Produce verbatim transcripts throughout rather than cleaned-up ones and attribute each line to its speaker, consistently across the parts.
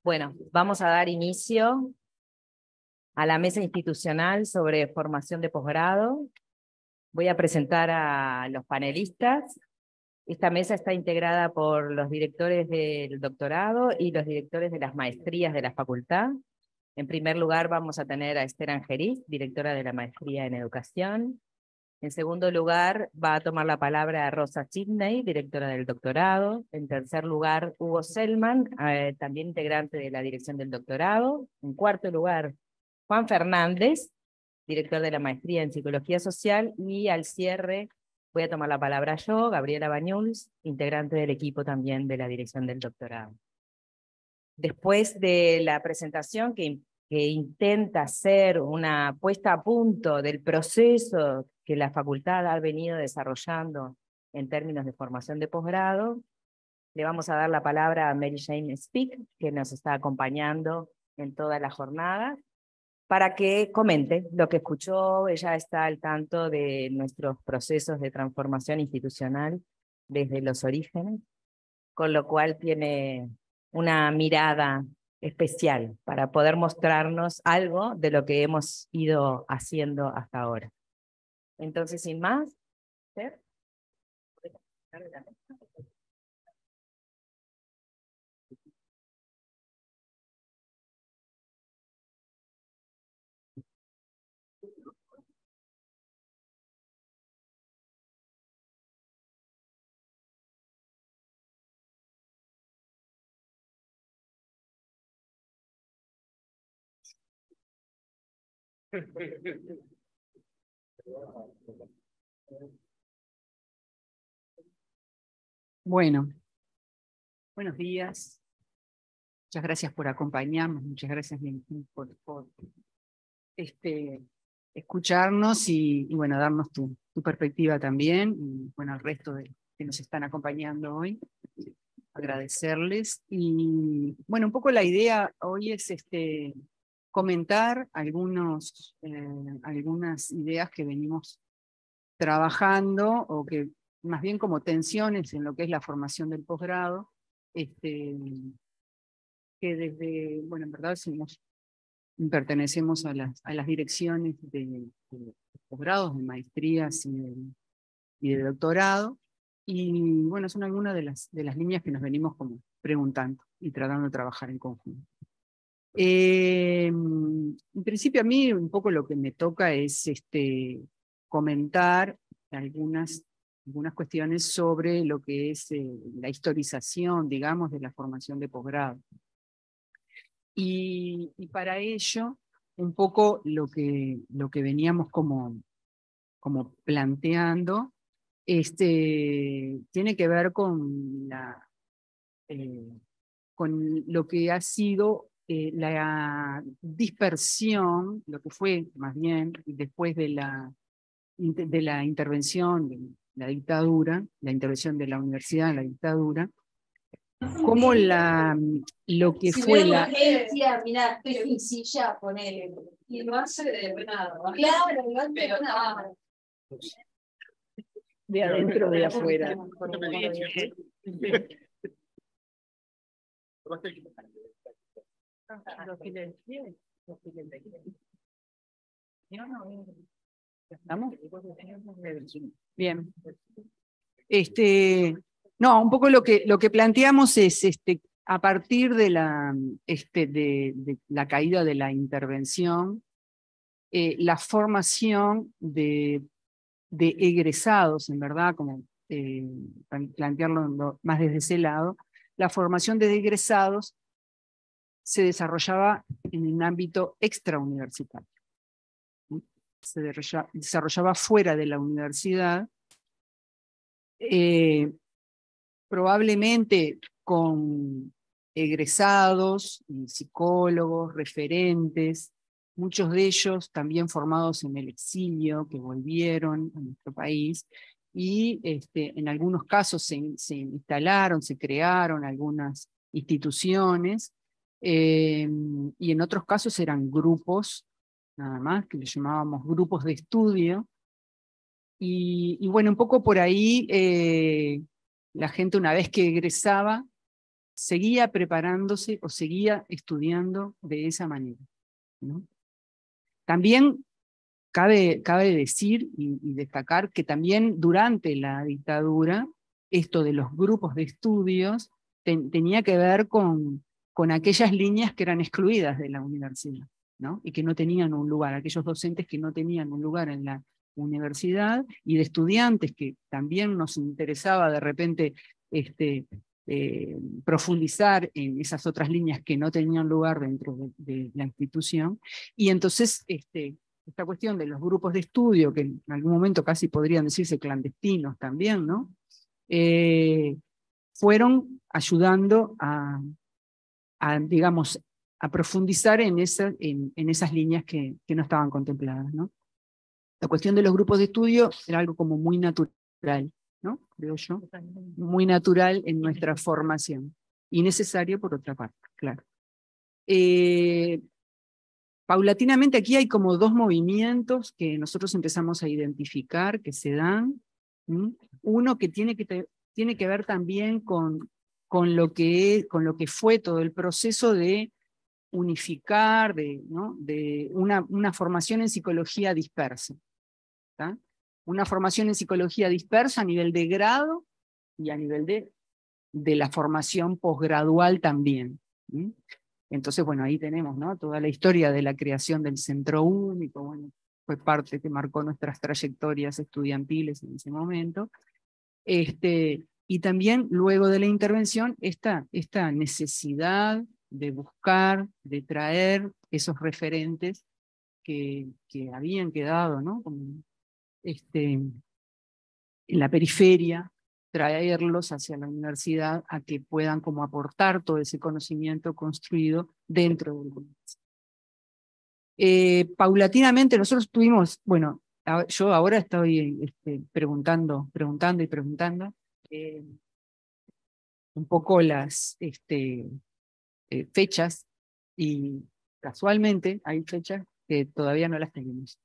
Speaker 1: Bueno, vamos a dar inicio a la mesa institucional sobre formación de posgrado. Voy a presentar a los panelistas. Esta mesa está integrada por los directores del doctorado y los directores de las maestrías de la facultad. En primer lugar vamos a tener a Esther Angeriz, directora de la maestría en educación. En segundo lugar va a tomar la palabra Rosa Sidney, directora del doctorado. En tercer lugar, Hugo Selman, eh, también integrante de la dirección del doctorado. En cuarto lugar, Juan Fernández, director de la maestría en psicología social. Y al cierre voy a tomar la palabra yo, Gabriela Bañuls, integrante del equipo también de la dirección del doctorado. Después de la presentación que, que intenta hacer una puesta a punto del proceso que la facultad ha venido desarrollando en términos de formación de posgrado, le vamos a dar la palabra a Mary Jane Speak, que nos está acompañando en toda la jornada, para que comente lo que escuchó. Ella está al tanto de nuestros procesos de transformación institucional desde los orígenes, con lo cual tiene una mirada especial para poder mostrarnos algo de lo que hemos ido haciendo hasta ahora. Entonces, sin más, ¿sí?
Speaker 2: Bueno, buenos días. Muchas gracias por acompañarnos, muchas gracias por, por este, escucharnos y, y bueno, darnos tu, tu perspectiva también, y bueno, al resto de que nos están acompañando hoy, agradecerles. Y bueno, un poco la idea hoy es este, comentar algunos, eh, algunas ideas que venimos trabajando, o que más bien como tensiones en lo que es la formación del posgrado, este, que desde, bueno, en verdad somos, pertenecemos a las, a las direcciones de, de posgrados, de maestrías y de, y de doctorado, y bueno, son algunas de las, de las líneas que nos venimos como preguntando y tratando de trabajar en conjunto. Eh, en principio a mí un poco lo que me toca es este, comentar algunas, algunas cuestiones sobre lo que es eh, la historización, digamos, de la formación de posgrado. Y, y para ello, un poco lo que, lo que veníamos como, como planteando este, tiene que ver con, la, eh, con lo que ha sido eh, la dispersión, lo que fue más bien después de la, de la intervención de la dictadura, la intervención de la universidad en la dictadura, como la, lo que
Speaker 3: si
Speaker 2: fue la...
Speaker 3: Decía, mirá, estoy en silla, ponele. Y lo hace de nada. Claro, lo hace de nada.
Speaker 2: De adentro, de afuera. ¿Estamos? Bien. Este, no, un poco lo que, lo que planteamos es, este, a partir de la, este, de, de la caída de la intervención, eh, la formación de, de egresados, en verdad, como eh, plantearlo más desde ese lado, la formación de egresados se desarrollaba en un ámbito extrauniversitario. Se desarrollaba fuera de la universidad, eh, probablemente con egresados, psicólogos, referentes, muchos de ellos también formados en el exilio, que volvieron a nuestro país, y este, en algunos casos se, se instalaron, se crearon algunas instituciones, eh, y en otros casos eran grupos, nada más, que le llamábamos grupos de estudio, y, y bueno, un poco por ahí eh, la gente una vez que egresaba seguía preparándose o seguía estudiando de esa manera, ¿no? También cabe, cabe decir y, y destacar que también durante la dictadura, esto de los grupos de estudios ten, tenía que ver con, con aquellas líneas que eran excluidas de la universidad, ¿no? Y que no tenían un lugar, aquellos docentes que no tenían un lugar en la universidad, y de estudiantes que también nos interesaba de repente este, eh, profundizar en esas otras líneas que no tenían lugar dentro de, de la institución. Y entonces este, esta cuestión de los grupos de estudio, que en algún momento casi podrían decirse clandestinos también, ¿no? Eh, fueron ayudando a, a, digamos, a profundizar en, esa, en, en esas líneas que, que no estaban contempladas, ¿no? La cuestión de los grupos de estudio era algo como muy natural, ¿no? Creo yo, muy natural en nuestra formación, y necesario por otra parte, claro. Eh, paulatinamente aquí hay como dos movimientos que nosotros empezamos a identificar, que se dan. ¿Mm? Uno que tiene que, te, tiene que ver también con, con, lo que, con lo que fue todo el proceso de unificar, de, ¿no? de una, una formación en psicología dispersa. ¿Tá? Una formación en psicología dispersa a nivel de grado y a nivel de, de la formación posgradual también. ¿Sí? Entonces, bueno, ahí tenemos, ¿no? Toda la historia de la creación del Centro Único, bueno, fue parte que marcó nuestras trayectorias estudiantiles en ese momento. Este, y también, luego de la intervención, esta, esta necesidad de buscar, de traer esos referentes que, que habían quedado, ¿no? Como, Este, en la periferia, traerlos hacia la universidad a que puedan como aportar todo ese conocimiento construido dentro del universidad. Eh, paulatinamente nosotros tuvimos, bueno, a, yo ahora estoy este, preguntando, preguntando y preguntando eh, un poco las este, eh, fechas, y casualmente hay fechas que todavía no las tenemos.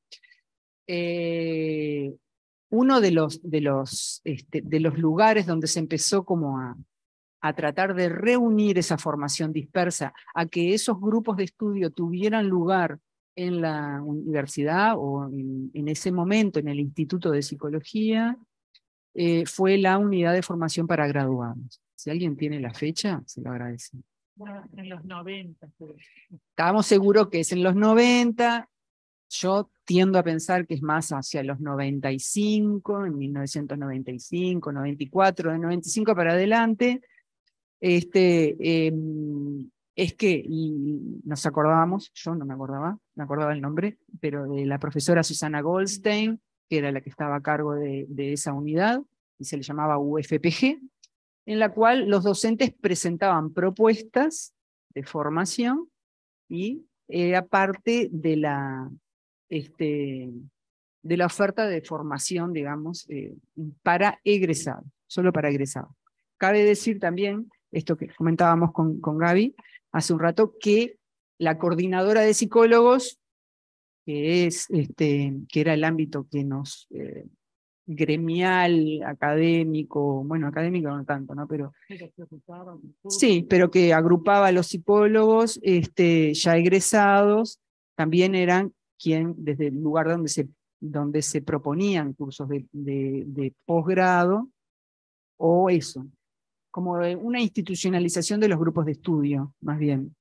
Speaker 2: Eh, Uno de los, de, los, este, de los lugares donde se empezó como a, a tratar de reunir esa formación dispersa, a que esos grupos de estudio tuvieran lugar en la universidad o en, en ese momento en el Instituto de Psicología, eh, fue la unidad de formación para graduados. Si alguien tiene la fecha, se lo agradece.
Speaker 4: Bueno, en los noventa. Pero...
Speaker 2: Estábamos seguros que es en los noventa. Yo tiendo a pensar que es más hacia los noventa y cinco, en mil novecientos noventa y cinco, noventa y cuatro, de noventa y cinco para adelante. Este, eh, es que y nos acordábamos, yo no me acordaba, me acordaba el nombre, pero de la profesora Susana Goldstein, que era la que estaba a cargo de, de esa unidad, y se le llamaba U F P G, en la cual los docentes presentaban propuestas de formación y era parte de la... Este, de la oferta de formación, digamos, eh, para egresados, solo para egresados. Cabe decir también, esto que comentábamos con, con Gaby hace un rato, que la coordinadora de psicólogos, que, es, este, que era el ámbito que nos... Eh, gremial, académico, bueno, académico no tanto, ¿no? Pero sí, pero que agrupaba a los psicólogos este, ya egresados, también eran quien, desde el lugar donde se, donde se proponían cursos de, de, de posgrado, o eso, como una institucionalización de los grupos de estudio, más bien.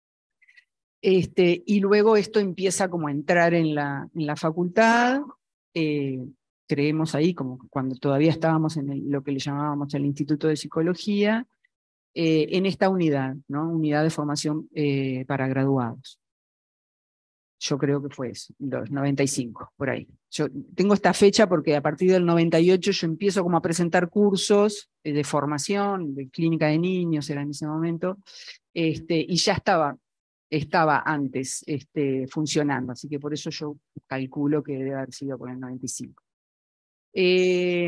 Speaker 2: Este, y luego esto empieza como a entrar en la, en la facultad, eh, creemos ahí, como cuando todavía estábamos en el, lo que le llamábamos el Instituto de Psicología, eh, en esta unidad, ¿no? Unidad de formación eh, para graduados. Yo creo que fue eso, los noventa y cinco, por ahí. Yo tengo esta fecha porque a partir del noventa y ocho yo empiezo como a presentar cursos eh, de formación, de clínica de niños era en ese momento, este, y ya estaba, estaba antes este, funcionando, así que por eso yo calculo que debe haber sido por el noventa y cinco. Eh,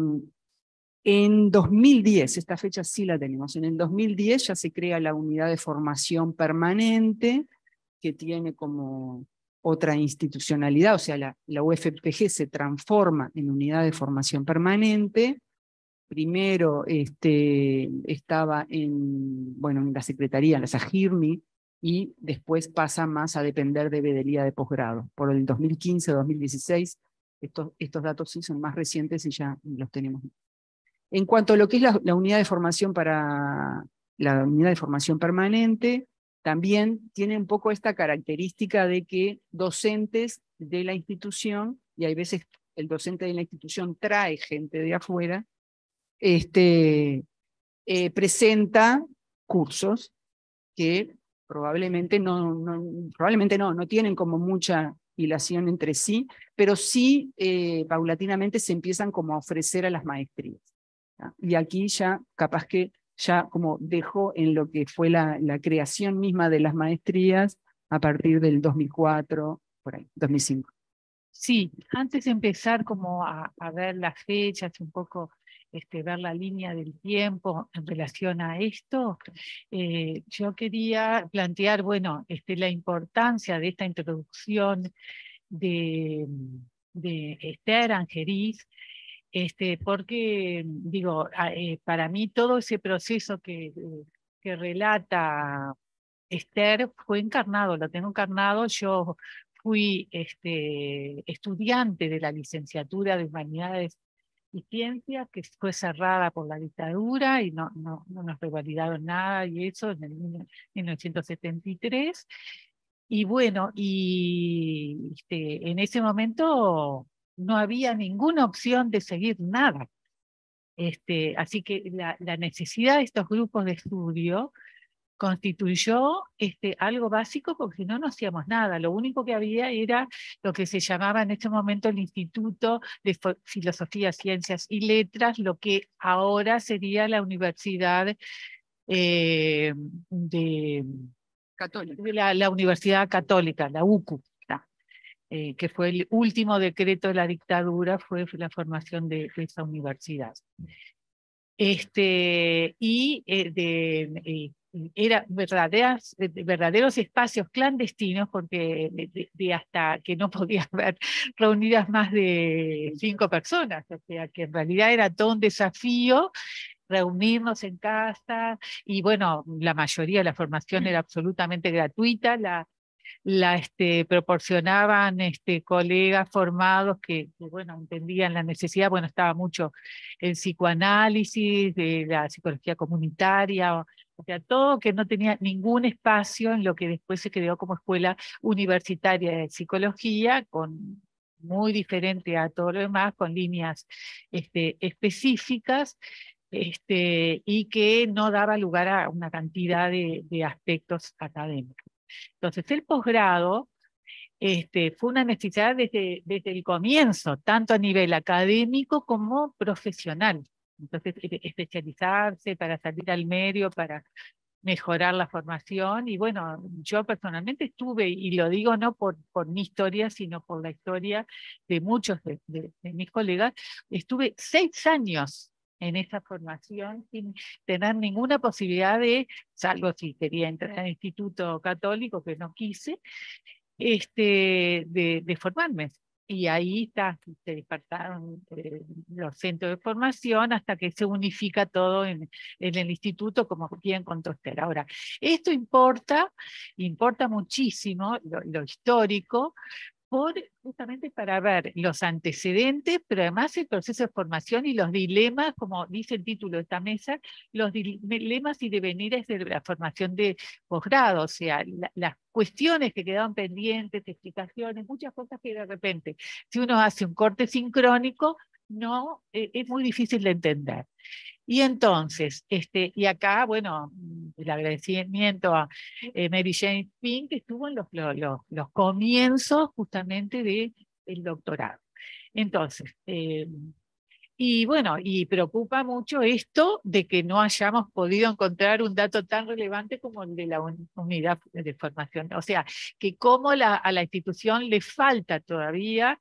Speaker 2: en dos mil diez, esta fecha sí la tenemos, en el dos mil diez ya se crea la unidad de formación permanente, que tiene como otra institucionalidad, o sea, la, la U F P G se transforma en unidad de formación permanente, primero este, estaba en, bueno, en la Secretaría, en la SAGIRMI, y después pasa más a depender de veeduría de posgrado. Por el dos mil quince dos mil dieciséis, estos, estos datos sí son más recientes y ya los tenemos. En cuanto a lo que es la, la unidad de formación para la unidad de formación permanente, también tiene un poco esta característica de que docentes de la institución, y hay veces el docente de la institución trae gente de afuera, este, eh, presenta cursos que probablemente no, no, probablemente no, no tienen como mucha hilación entre sí, pero sí eh, paulatinamente se empiezan como a ofrecer a las maestrías. ¿tá? Y aquí ya, capaz que ya como dejó en lo que fue la, la creación misma de las maestrías a partir del dos mil cuatro, por ahí, dos mil cinco.
Speaker 4: Sí, antes de empezar como a, a ver las fechas, un poco este, ver la línea del tiempo en relación a esto, eh, yo quería plantear, bueno, este, la importancia de esta introducción de, de Esther Angeriz, este, porque, digo, a, eh, para mí todo ese proceso que, que relata Esther fue encarnado, lo tengo encarnado. Yo fui este, estudiante de la licenciatura de Humanidades y Ciencias, que fue cerrada por la dictadura y no, no, no nos revalidaron nada, y eso en el mil novecientos setenta y tres. Y bueno, y este, en ese momento no había ninguna opción de seguir nada. Este, así que la, la necesidad de estos grupos de estudio constituyó este, algo básico, porque si no, no hacíamos nada. Lo único que había era lo que se llamaba en ese momento el Instituto de Filosofía, Ciencias y Letras, lo que ahora sería la Universidad eh, de,
Speaker 2: Católica.
Speaker 4: de la, la Universidad Católica, la U C U. Eh, que fue el último decreto de la dictadura, fue la formación de, de esa universidad. Este, y eh, de, eh, era verdaderas, verdaderos espacios clandestinos, porque de, de, de hasta que no podía haber reunidas más de cinco personas, o sea que en realidad era todo un desafío reunirnos en casa, y bueno, la mayoría de la formación era absolutamente gratuita, la, la este, proporcionaban este, colegas formados que, que, bueno, entendían la necesidad. Bueno, estaba mucho el psicoanálisis, de la psicología comunitaria, o, o sea, todo que no tenía ningún espacio en lo que después se creó como escuela universitaria de psicología, con muy diferente a todo lo demás, con líneas este, específicas, este, y que no daba lugar a una cantidad de, de aspectos académicos. Entonces, el posgrado este, fue una necesidad desde, desde el comienzo, tanto a nivel académico como profesional. Entonces, especializarse para salir al medio, para mejorar la formación. Y bueno, yo personalmente estuve, y lo digo no por, por mi historia, sino por la historia de muchos de, de, de mis colegas, estuve seis años en esa formación sin tener ninguna posibilidad de, salvo si quería entrar al Instituto Católico, que no quise, este, de, de formarme. Y ahí está, se despertaron eh, los centros de formación hasta que se unifica todo en, en el instituto, como bien contó Esther. Ahora, esto importa, importa muchísimo, lo, lo histórico, por, justamente para ver los antecedentes, pero además el proceso de formación y los dilemas, como dice el título de esta mesa, los dilemas y devenires de la formación de posgrado, o sea, la, las cuestiones que quedaban pendientes, explicaciones, muchas cosas que de repente, si uno hace un corte sincrónico, no, eh, es muy difícil de entender. Y entonces, este, y acá, bueno, el agradecimiento a eh, Mary Jane Pink, que estuvo en los, los, los comienzos justamente del de doctorado. Entonces, eh, y bueno, y preocupa mucho esto de que no hayamos podido encontrar un dato tan relevante como el de la unidad de formación. O sea, que como la, a la institución le falta todavía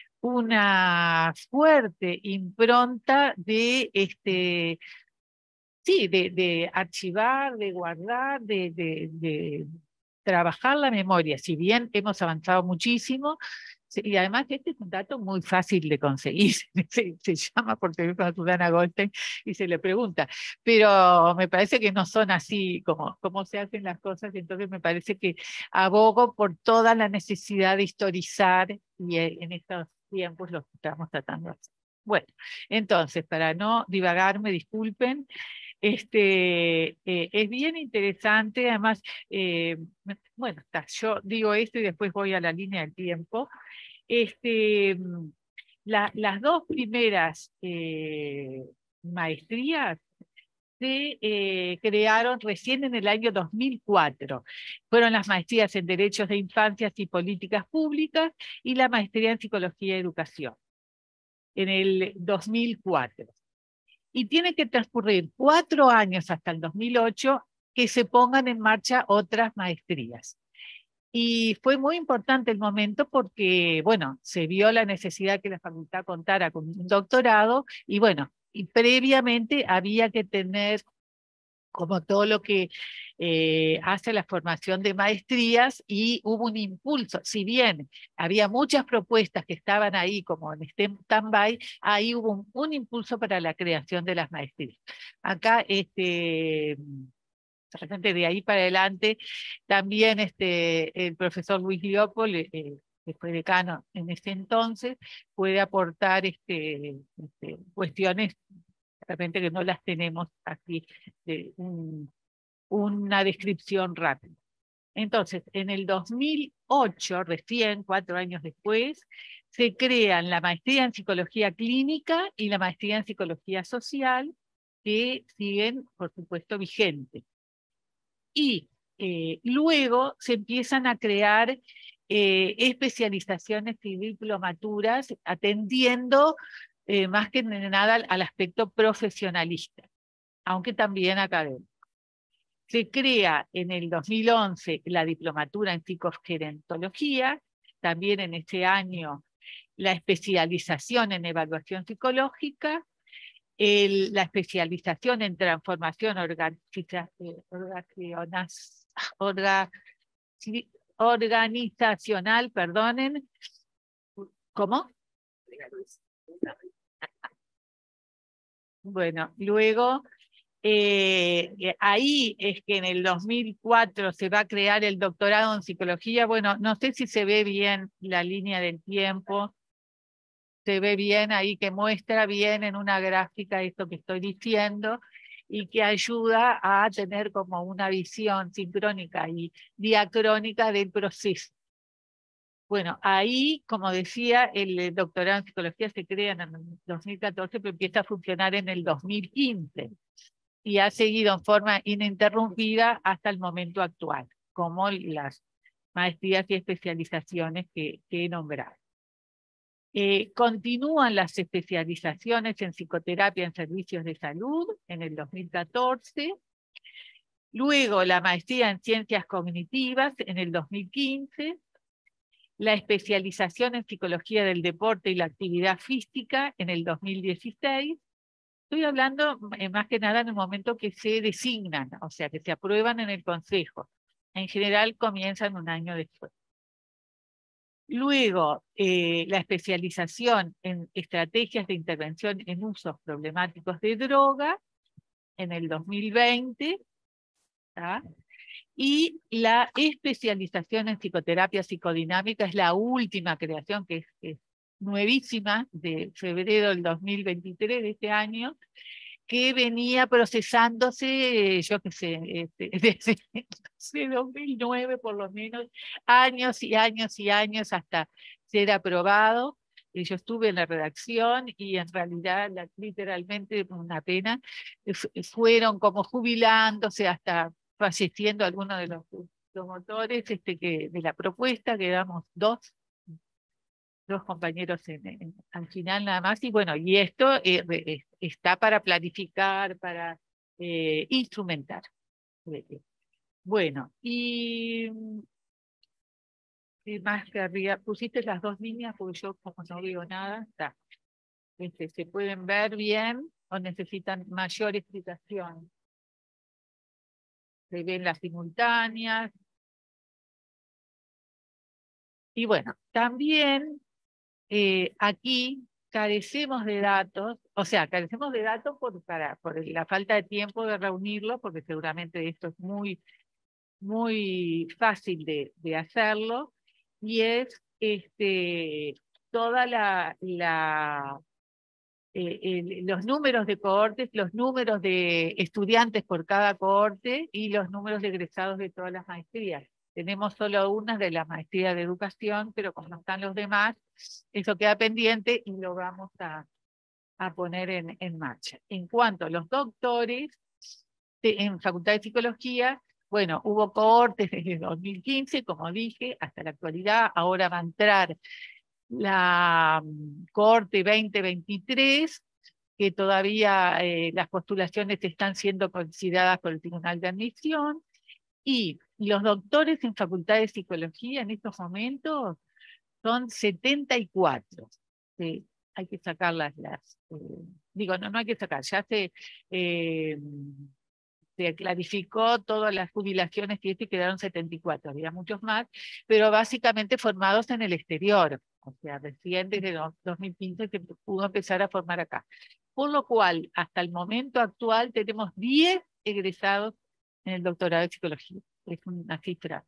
Speaker 4: una fuerte impronta de, este, sí, de, de archivar, de guardar, de, de, de trabajar la memoria. Si bien hemos avanzado muchísimo, Sí, y además este es un dato muy fácil de conseguir, se, se llama por teléfono a Susana Goldstein y se le pregunta, pero me parece que no son así como, como se hacen las cosas, entonces me parece que abogo por toda la necesidad de historizar y en estos tiempos lo estamos tratando de hacer. Bueno, entonces, para no divagarme, disculpen, este, eh, es bien interesante, además, eh, bueno, está, yo digo esto y después voy a la línea del tiempo. Este, la, las dos primeras eh, maestrías se eh, crearon recién en el año dos mil cuatro. Fueron las maestrías en Derechos de Infancias y Políticas Públicas y la maestría en Psicología y Educación, en el dos mil cuatro. Y tiene que transcurrir cuatro años hasta el dos mil ocho que se pongan en marcha otras maestrías. Y fue muy importante el momento porque, bueno, se vio la necesidad que la facultad contara con un doctorado y, bueno, y previamente había que tener, como todo lo que eh, hace la formación de maestrías, y hubo un impulso. Si bien había muchas propuestas que estaban ahí como en stand-by, ahí hubo un, un impulso para la creación de las maestrías. Acá, este... de repente de ahí para adelante, también este, el profesor Luis Leopold, eh, que fue decano en ese entonces, puede aportar este, este, cuestiones de repente que no las tenemos aquí, de un, una descripción rápida. Entonces, en el dos mil ocho, recién, cuatro años después, se crean la maestría en Psicología Clínica y la maestría en Psicología Social, que siguen, por supuesto, vigentes. Y eh, luego se empiezan a crear eh, especializaciones y diplomaturas atendiendo eh, más que nada al, al aspecto profesionalista, aunque también académico. Se crea en el dos mil once la diplomatura en psicogerontología, también en ese año la especialización en evaluación psicológica, el, la especialización en transformación organizacional, orga, organizacional, perdonen. ¿Cómo? Bueno, luego eh, ahí es que en el dos mil cuatro se va a crear el doctorado en psicología. Bueno, no sé si se ve bien la línea del tiempo. Se ve bien ahí, que muestra bien en una gráfica esto que estoy diciendo y que ayuda a tener como una visión sincrónica y diacrónica del proceso. Bueno, ahí, como decía, el doctorado en psicología se crea en el dos mil catorce, pero empieza a funcionar en el dos mil quince y ha seguido en forma ininterrumpida hasta el momento actual, como las maestrías y especializaciones que, que he nombrado. Eh, continúan las especializaciones en psicoterapia en servicios de salud en el dos mil catorce, luego la maestría en ciencias cognitivas en el dos mil quince, la especialización en psicología del deporte y la actividad física en el dos mil dieciséis. Estoy hablando eh, más que nada en el momento que se designan, o sea, que se aprueban en el Consejo. En general comienzan un año después. Luego, eh, la especialización en estrategias de intervención en usos problemáticos de droga en el dos mil veinte, ¿tá? Y la especialización en psicoterapia psicodinámica es la última creación, que es, es nuevísima, de febrero del dos mil veintitrés de este año, que venía procesándose, yo qué sé, este, desde, desde dos mil nueve por lo menos, años y años y años hasta ser aprobado. Y yo estuve en la redacción y en realidad, la, literalmente, una pena, fueron como jubilándose hasta falleciendo algunos de los promotores este, que, de la propuesta, quedamos dos dos compañeros en, en, al final nada más, y bueno, y esto eh, eh, está para planificar, para eh, instrumentar. Bueno, y ¿qué más querría? Pusiste las dos líneas porque yo como no veo nada, está. Este, ¿se pueden ver bien o necesitan mayor explicación? Se ven las simultáneas. Y bueno, también Eh, aquí carecemos de datos, o sea, carecemos de datos por, para, por la falta de tiempo de reunirlo, porque seguramente esto es muy, muy fácil de, de hacerlo, y es este, toda la, la eh, el- los números de cohortes, los números de estudiantes por cada cohorte y los números de egresados de todas las maestrías. Tenemos solo una de las maestrías de educación, pero como no están los demás, eso queda pendiente y lo vamos a, a poner en, en marcha. En cuanto a los doctores, de- en Facultad de Psicología, bueno, hubo cohortes desde dos mil quince, como dije, hasta la actualidad. Ahora va a entrar la mm, cohorte veinte veintitrés, que todavía eh, las postulaciones están siendo consideradas por el Tribunal de Admisión, y los doctores en Facultad de Psicología en estos momentos son setenta y cuatro. Sí, hay que sacar las, las eh, digo, no, no hay que sacar, ya se, eh, se clarificó todas las jubilaciones y este quedaron setenta y cuatro, había muchos más, pero básicamente formados en el exterior. O sea, recién desde dos mil quince se pudo empezar a formar acá. Por lo cual, hasta el momento actual, tenemos diez egresados en el doctorado de psicología. Es una cifra,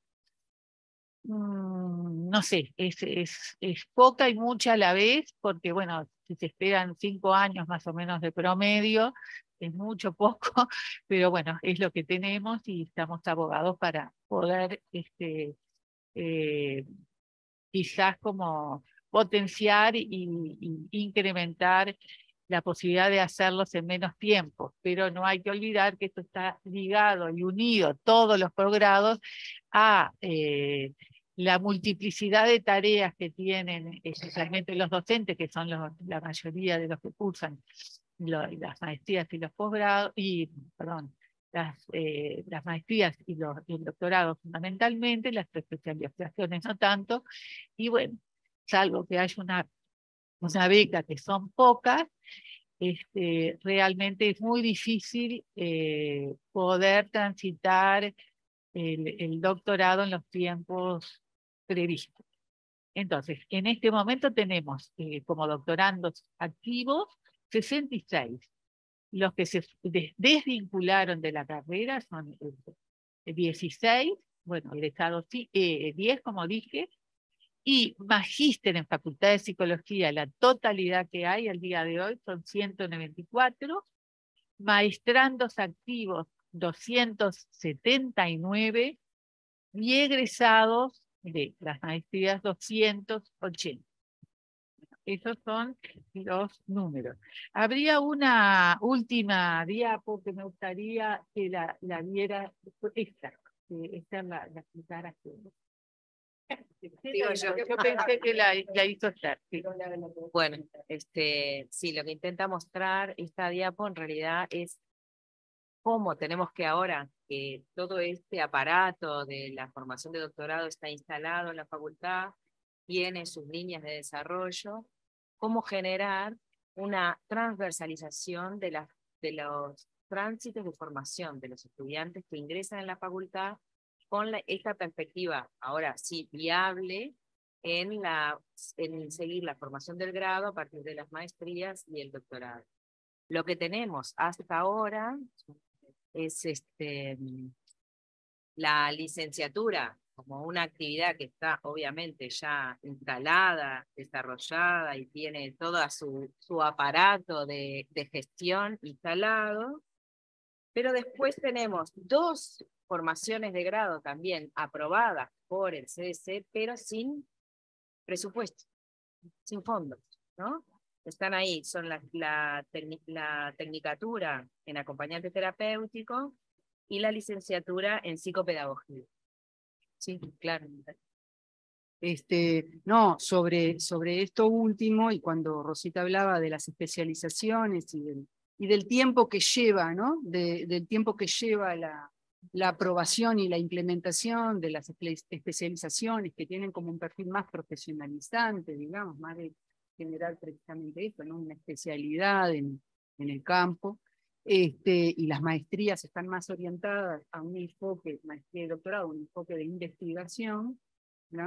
Speaker 4: mm, no sé, es, es, es poca y mucha a la vez, porque bueno, si se esperan cinco años más o menos de promedio, es mucho poco, pero bueno, es lo que tenemos y estamos abogados para poder este, eh, quizás como potenciar y, y incrementar la posibilidad de hacerlos en menos tiempo, pero no hay que olvidar que esto está ligado y unido, todos los posgrados, a eh, la multiplicidad de tareas que tienen, especialmente los docentes, que son los, la mayoría de los que cursan lo, las maestrías y los posgrados, y, perdón, las, eh, las maestrías y, los, y el doctorado fundamentalmente, las especializaciones no tanto, y bueno, salvo que haya una, una beca, que son pocas, este, realmente es muy difícil eh, poder transitar el, el doctorado en los tiempos previstos. Entonces, en este momento tenemos eh, como doctorandos activos sesenta y seis. Los que se des desvincularon de la carrera son eh, dieciséis, bueno, egresados eh, diez, como dije, y magíster en Facultad de Psicología, la totalidad que hay al día de hoy son ciento noventa y cuatro, maestrandos activos doscientos setenta y nueve y egresados de las maestrías doscientos ochenta. Esos son los números. Habría una última diapo que me gustaría que la, la viera, esta, que esta la, la explicara.
Speaker 1: Digo yo.
Speaker 4: Yo pensé que la, la hizo estar. Sí.
Speaker 1: Bueno, este, sí, lo que intenta mostrar esta diapo en realidad es cómo tenemos que ahora que todo este aparato de la formación de doctorado está instalado en la facultad, tiene sus líneas de desarrollo, cómo generar una transversalización de, la, de los tránsitos de formación de los estudiantes que ingresan en la facultad con la, esta perspectiva, ahora sí, viable, en, la, en seguir la formación del grado a partir de las maestrías y el doctorado. Lo que tenemos hasta ahora es este, la licenciatura como una actividad que está obviamente ya instalada, desarrollada y tiene todo su, su aparato de, de gestión instalado, pero después tenemos dos formaciones de grado también aprobadas por el C D C, pero sin presupuesto, sin fondos, ¿no? Están ahí, son la, la, la tecnicatura en acompañante terapéutico y la licenciatura en psicopedagogía. Sí, claro.
Speaker 2: Este, no, sobre, sobre esto último, y cuando Rosita hablaba de las especializaciones y del, y del tiempo que lleva, ¿no? De, del tiempo que lleva la, la aprobación y la implementación de las especializaciones que tienen como un perfil más profesionalizante, digamos, más de generar precisamente esto, ¿no? Una especialidad en, en el campo. Este, y las maestrías están más orientadas a un enfoque, maestría y doctorado, un enfoque de investigación, ¿no?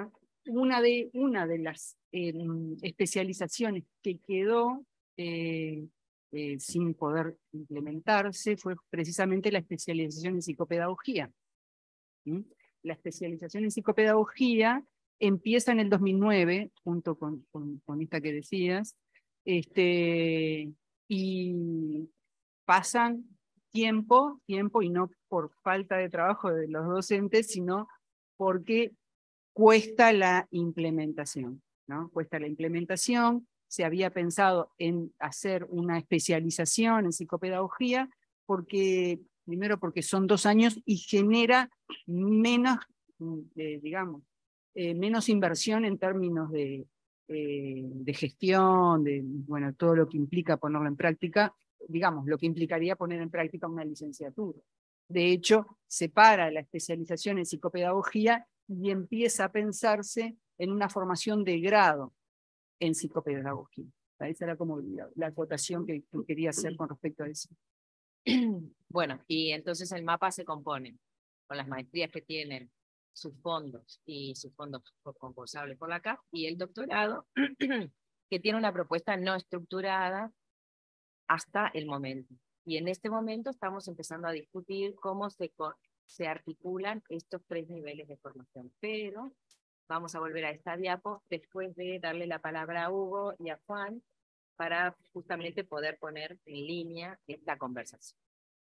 Speaker 2: una, de, una de las eh, especializaciones que quedó eh, eh, sin poder implementarse fue precisamente la especialización en psicopedagogía. ¿Mm? La especialización en psicopedagogía empieza en el dos mil nueve, junto con, con, con esta que decías, este, y pasan tiempo, tiempo, y no por falta de trabajo de los docentes, sino porque cuesta la implementación, ¿no? Cuesta la implementación. Se había pensado en hacer una especialización en psicopedagogía, porque, primero porque son dos años y genera menos, eh, digamos, eh, menos inversión en términos de, eh, de gestión, de bueno, todo lo que implica ponerlo en práctica, digamos, lo que implicaría poner en práctica una licenciatura. De hecho, separa la especialización en psicopedagogía y empieza a pensarse en una formación de grado en psicopedagogía. Esa era como la, la acotación que, que quería hacer con respecto a eso.
Speaker 1: Bueno, y entonces el mapa se compone con las maestrías que tienen sus fondos y sus fondos concursables por la C A F, y el doctorado que tiene una propuesta no estructurada hasta el momento. Y en este momento estamos empezando a discutir cómo se, se articulan estos tres niveles de formación. Pero vamos a volver a esta diapo después de darle la palabra a Hugo y a Juan para justamente poder poner en línea esta conversación.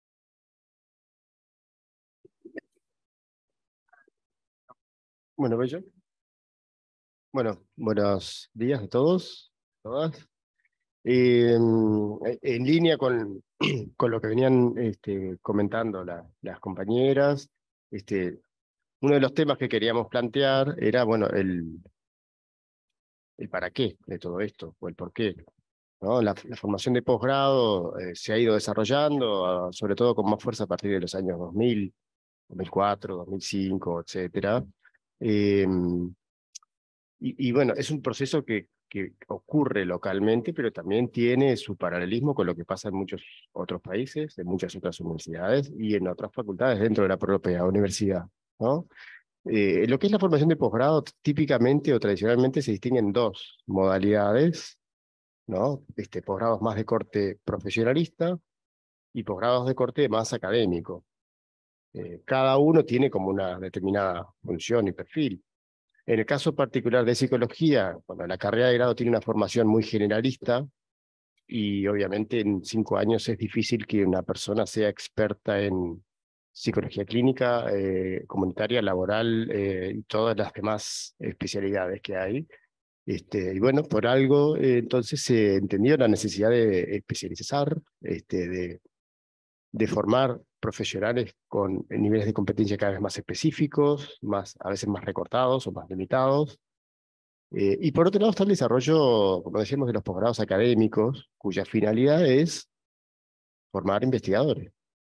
Speaker 5: Bueno, bello. Bueno, buenos días a todos, todas. Eh, en línea con, con lo que venían este, comentando la, las compañeras, este, uno de los temas que queríamos plantear era, bueno, el, el para qué de todo esto, o el por qué, ¿no? La, la formación de posgrado eh, se ha ido desarrollando, sobre todo con más fuerza a partir de los años dos mil, dos mil cuatro, dos mil cinco, etcétera. Eh, y, y bueno, es un proceso que, que ocurre localmente, pero también tiene su paralelismo con lo que pasa en muchos otros países, en muchas otras universidades y en otras facultades dentro de la propia universidad, ¿no? Eh, lo que es la formación de posgrado, típicamente o tradicionalmente se distinguen dos modalidades, ¿no? Este, posgrados más de corte profesionalista y posgrados de corte más académico. Eh, cada uno tiene como una determinada función y perfil. En el caso particular de psicología, bueno, la carrera de grado tiene una formación muy generalista y obviamente en cinco años es difícil que una persona sea experta en psicología clínica, eh, comunitaria, laboral eh, y todas las demás especialidades que hay. Este, y bueno, por algo eh, entonces se entendió la necesidad de especializar, este, de, de formar profesionales con niveles de competencia cada vez más específicos, más, a veces más recortados o más limitados. Eh, y por otro lado está el desarrollo, como decíamos, de los posgrados académicos, cuya finalidad es formar investigadores,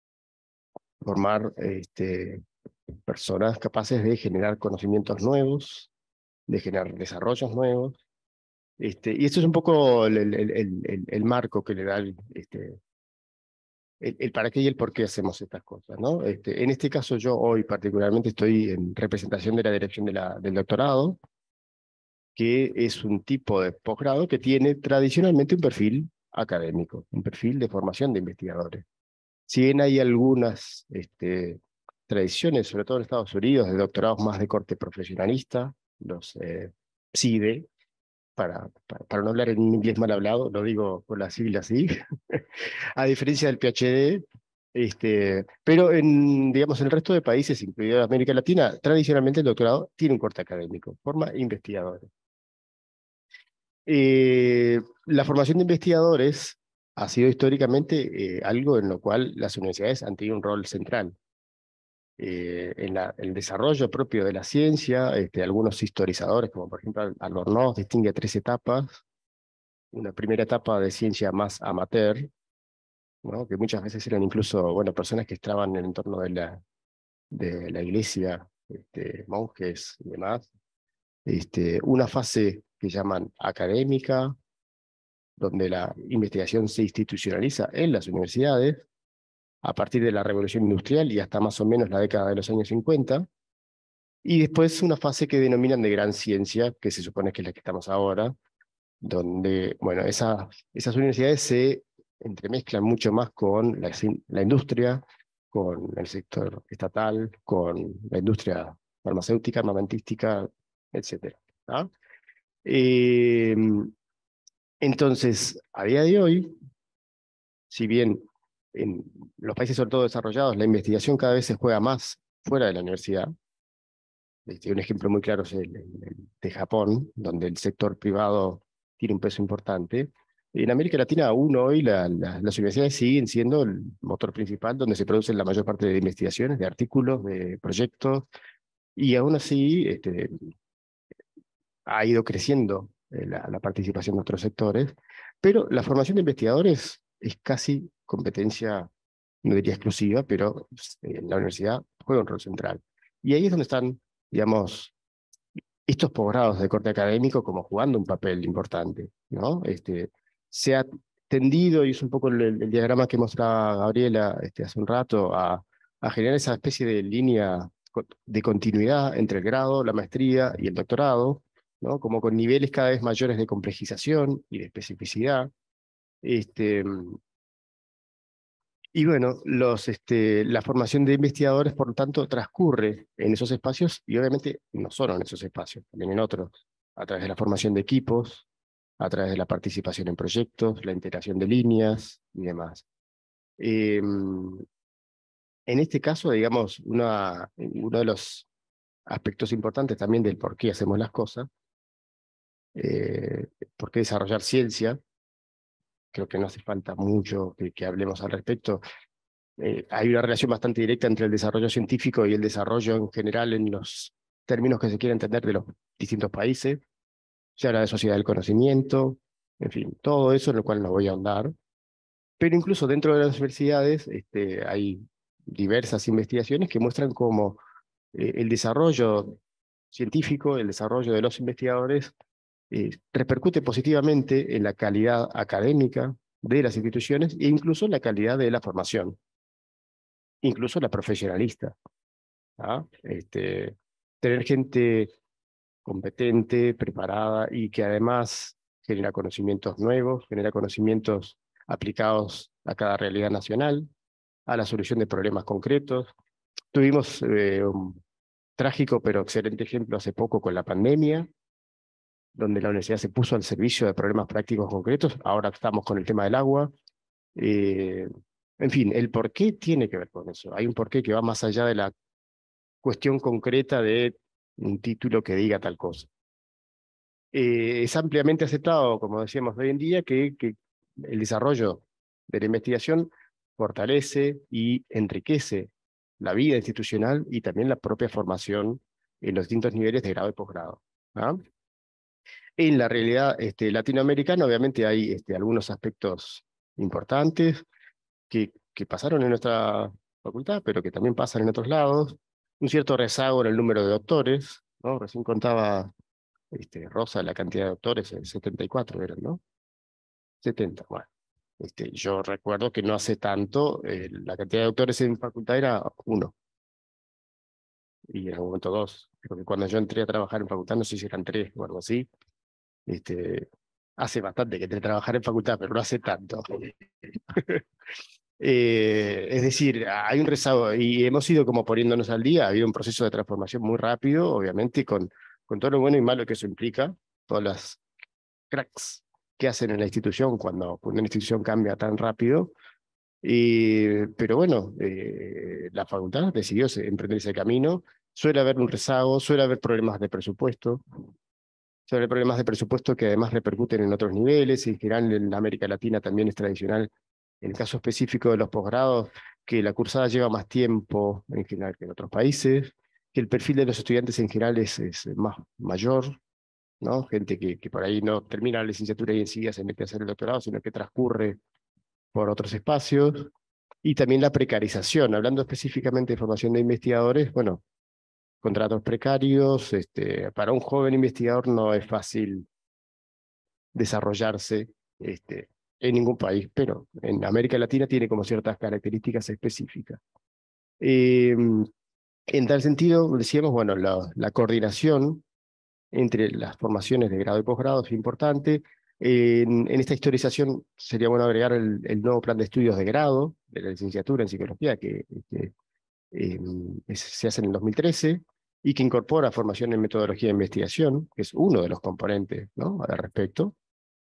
Speaker 5: formar este, personas capaces de generar conocimientos nuevos, de generar desarrollos nuevos. Este, y esto es un poco el, el, el, el, el marco que le da el, este, el, el para qué y el por qué hacemos estas cosas, ¿no? Este, en este caso yo hoy particularmente estoy en representación de la dirección de la, del doctorado, que es un tipo de posgrado que tiene tradicionalmente un perfil académico, un perfil de formación de investigadores. Si bien hay algunas este, tradiciones, sobre todo en Estados Unidos, de doctorados más de corte profesionalista, los eh, P S I D E, para, para, para no hablar en inglés mal hablado, lo digo con las siglas así, a diferencia del P H D, este, pero en, digamos, en el resto de países, incluida América Latina, tradicionalmente el doctorado tiene un corte académico, forma investigadores. Eh, la formación de investigadores ha sido históricamente eh, algo en lo cual las universidades han tenido un rol central. Eh, en la, el desarrollo propio de la ciencia, este, algunos historizadores, como por ejemplo Albornoz, distingue tres etapas. Una primera etapa de ciencia más amateur, ¿no? Que muchas veces eran incluso bueno, personas que estaban en el entorno de la, de la iglesia, este, monjes y demás. Este, una fase que llaman académica, donde la investigación se institucionaliza en las universidades, a partir de la Revolución Industrial y hasta más o menos la década de los años cincuenta, Y después una fase que denominan de gran ciencia, que se supone que es la que estamos ahora, donde, bueno, esa, esas universidades se entremezclan mucho más con la, la industria, con el sector estatal, con la industria farmacéutica, armamentística, etcétera. ¿Ah? Eh, entonces, a día de hoy, si bien en los países sobre todo desarrollados la investigación cada vez se juega más fuera de la universidad, este, un ejemplo muy claro es el, el de Japón, donde el sector privado tiene un peso importante. En América Latina aún hoy la, la, las universidades siguen siendo el motor principal donde se producen la mayor parte de investigaciones, de artículos, de proyectos, y aún así este, ha ido creciendo eh, la, la participación de otros sectores, pero la formación de investigadores es casi competencia, no diría exclusiva, pero eh, en la universidad juega un rol central. Y ahí es donde están, digamos, estos posgrados de corte académico como jugando un papel importante, ¿no? Este, se ha tendido, y es un poco el, el diagrama que mostraba Gabriela este, hace un rato, a, a generar esa especie de línea de continuidad entre el grado, la maestría y el doctorado, ¿no? Como con niveles cada vez mayores de complejización y de especificidad. Este, y bueno, los, este, la formación de investigadores, por lo tanto, transcurre en esos espacios, y obviamente no solo en esos espacios, también en otros, a través de la formación de equipos, a través de la participación en proyectos, la integración de líneas y demás. Eh, en este caso, digamos, una, uno de los aspectos importantes también del por qué hacemos las cosas, eh, por qué desarrollar ciencia, creo que no hace falta mucho que, que hablemos al respecto. Eh, hay una relación bastante directa entre el desarrollo científico y el desarrollo en general en los términos que se quiere entender de los distintos países. Se habla de sociedad del conocimiento, en fin, todo eso en lo cual no voy a ahondar. Pero incluso dentro de las universidades este, hay diversas investigaciones que muestran cómo eh, el desarrollo científico, el desarrollo de los investigadores, eh, repercute positivamente en la calidad académica de las instituciones e incluso en la calidad de la formación, incluso la profesionalista. ¿Ah? Este, tener gente competente, preparada y que además genera conocimientos nuevos, genera conocimientos aplicados a cada realidad nacional, a la solución de problemas concretos. Tuvimos eh, un trágico pero excelente ejemplo hace poco con la pandemia, donde la universidad se puso al servicio de problemas prácticos concretos. Ahora estamos con el tema del agua. Eh, en fin, el porqué tiene que ver con eso. Hay un porqué que va más allá de la cuestión concreta de un título que diga tal cosa. Eh, es ampliamente aceptado, como decíamos hoy en día, que, que el desarrollo de la investigación fortalece y enriquece la vida institucional y también la propia formación en los distintos niveles de grado y posgrado. ¿Ah? En la realidad este, latinoamericana, obviamente, hay este, algunos aspectos importantes que, que pasaron en nuestra facultad, pero que también pasan en otros lados. Un cierto rezago en el número de doctores, ¿no? Recién contaba este, Rosa la cantidad de doctores, eh, setenta y cuatro eran, ¿no? setenta, bueno. Este, yo recuerdo que no hace tanto, eh, la cantidad de doctores en facultad era uno, y en algún momento dos, porque cuando yo entré a trabajar en facultad, no sé si eran tres o algo así. Este, hace bastante que entré a trabajar en facultad, pero no hace tanto. Eh, es decir, hay un rezago y hemos ido como poniéndonos al día, ha habido un proceso de transformación muy rápido, obviamente, con, con todo lo bueno y malo que eso implica, todas las cracks que hacen en la institución cuando una institución cambia tan rápido. Y, pero bueno, eh, la facultad decidió emprender ese camino. Suele haber un rezago, suele haber problemas de presupuesto, suele haber problemas de presupuesto que además repercuten en otros niveles, y en general en América Latina también es tradicional, en el caso específico de los posgrados, que la cursada lleva más tiempo en general que en otros países, que el perfil de los estudiantes en general es, es más mayor, ¿no? Gente que, que por ahí no termina la licenciatura y enseguida se mete a hacer el doctorado, sino que transcurre por otros espacios. Y también la precarización, hablando específicamente de formación de investigadores, bueno, contratos precarios, este, para un joven investigador no es fácil desarrollarse este, en ningún país, pero en América Latina tiene como ciertas características específicas. Eh, En tal sentido, decíamos, bueno, la, la coordinación entre las formaciones de grado y posgrado es importante. En, en esta historización sería bueno agregar el, el nuevo plan de estudios de grado de la licenciatura en psicología que, que eh, es- se hace en el dos mil trece y que incorpora formación en metodología de investigación, que es uno de los componentes, ¿no?, al respecto.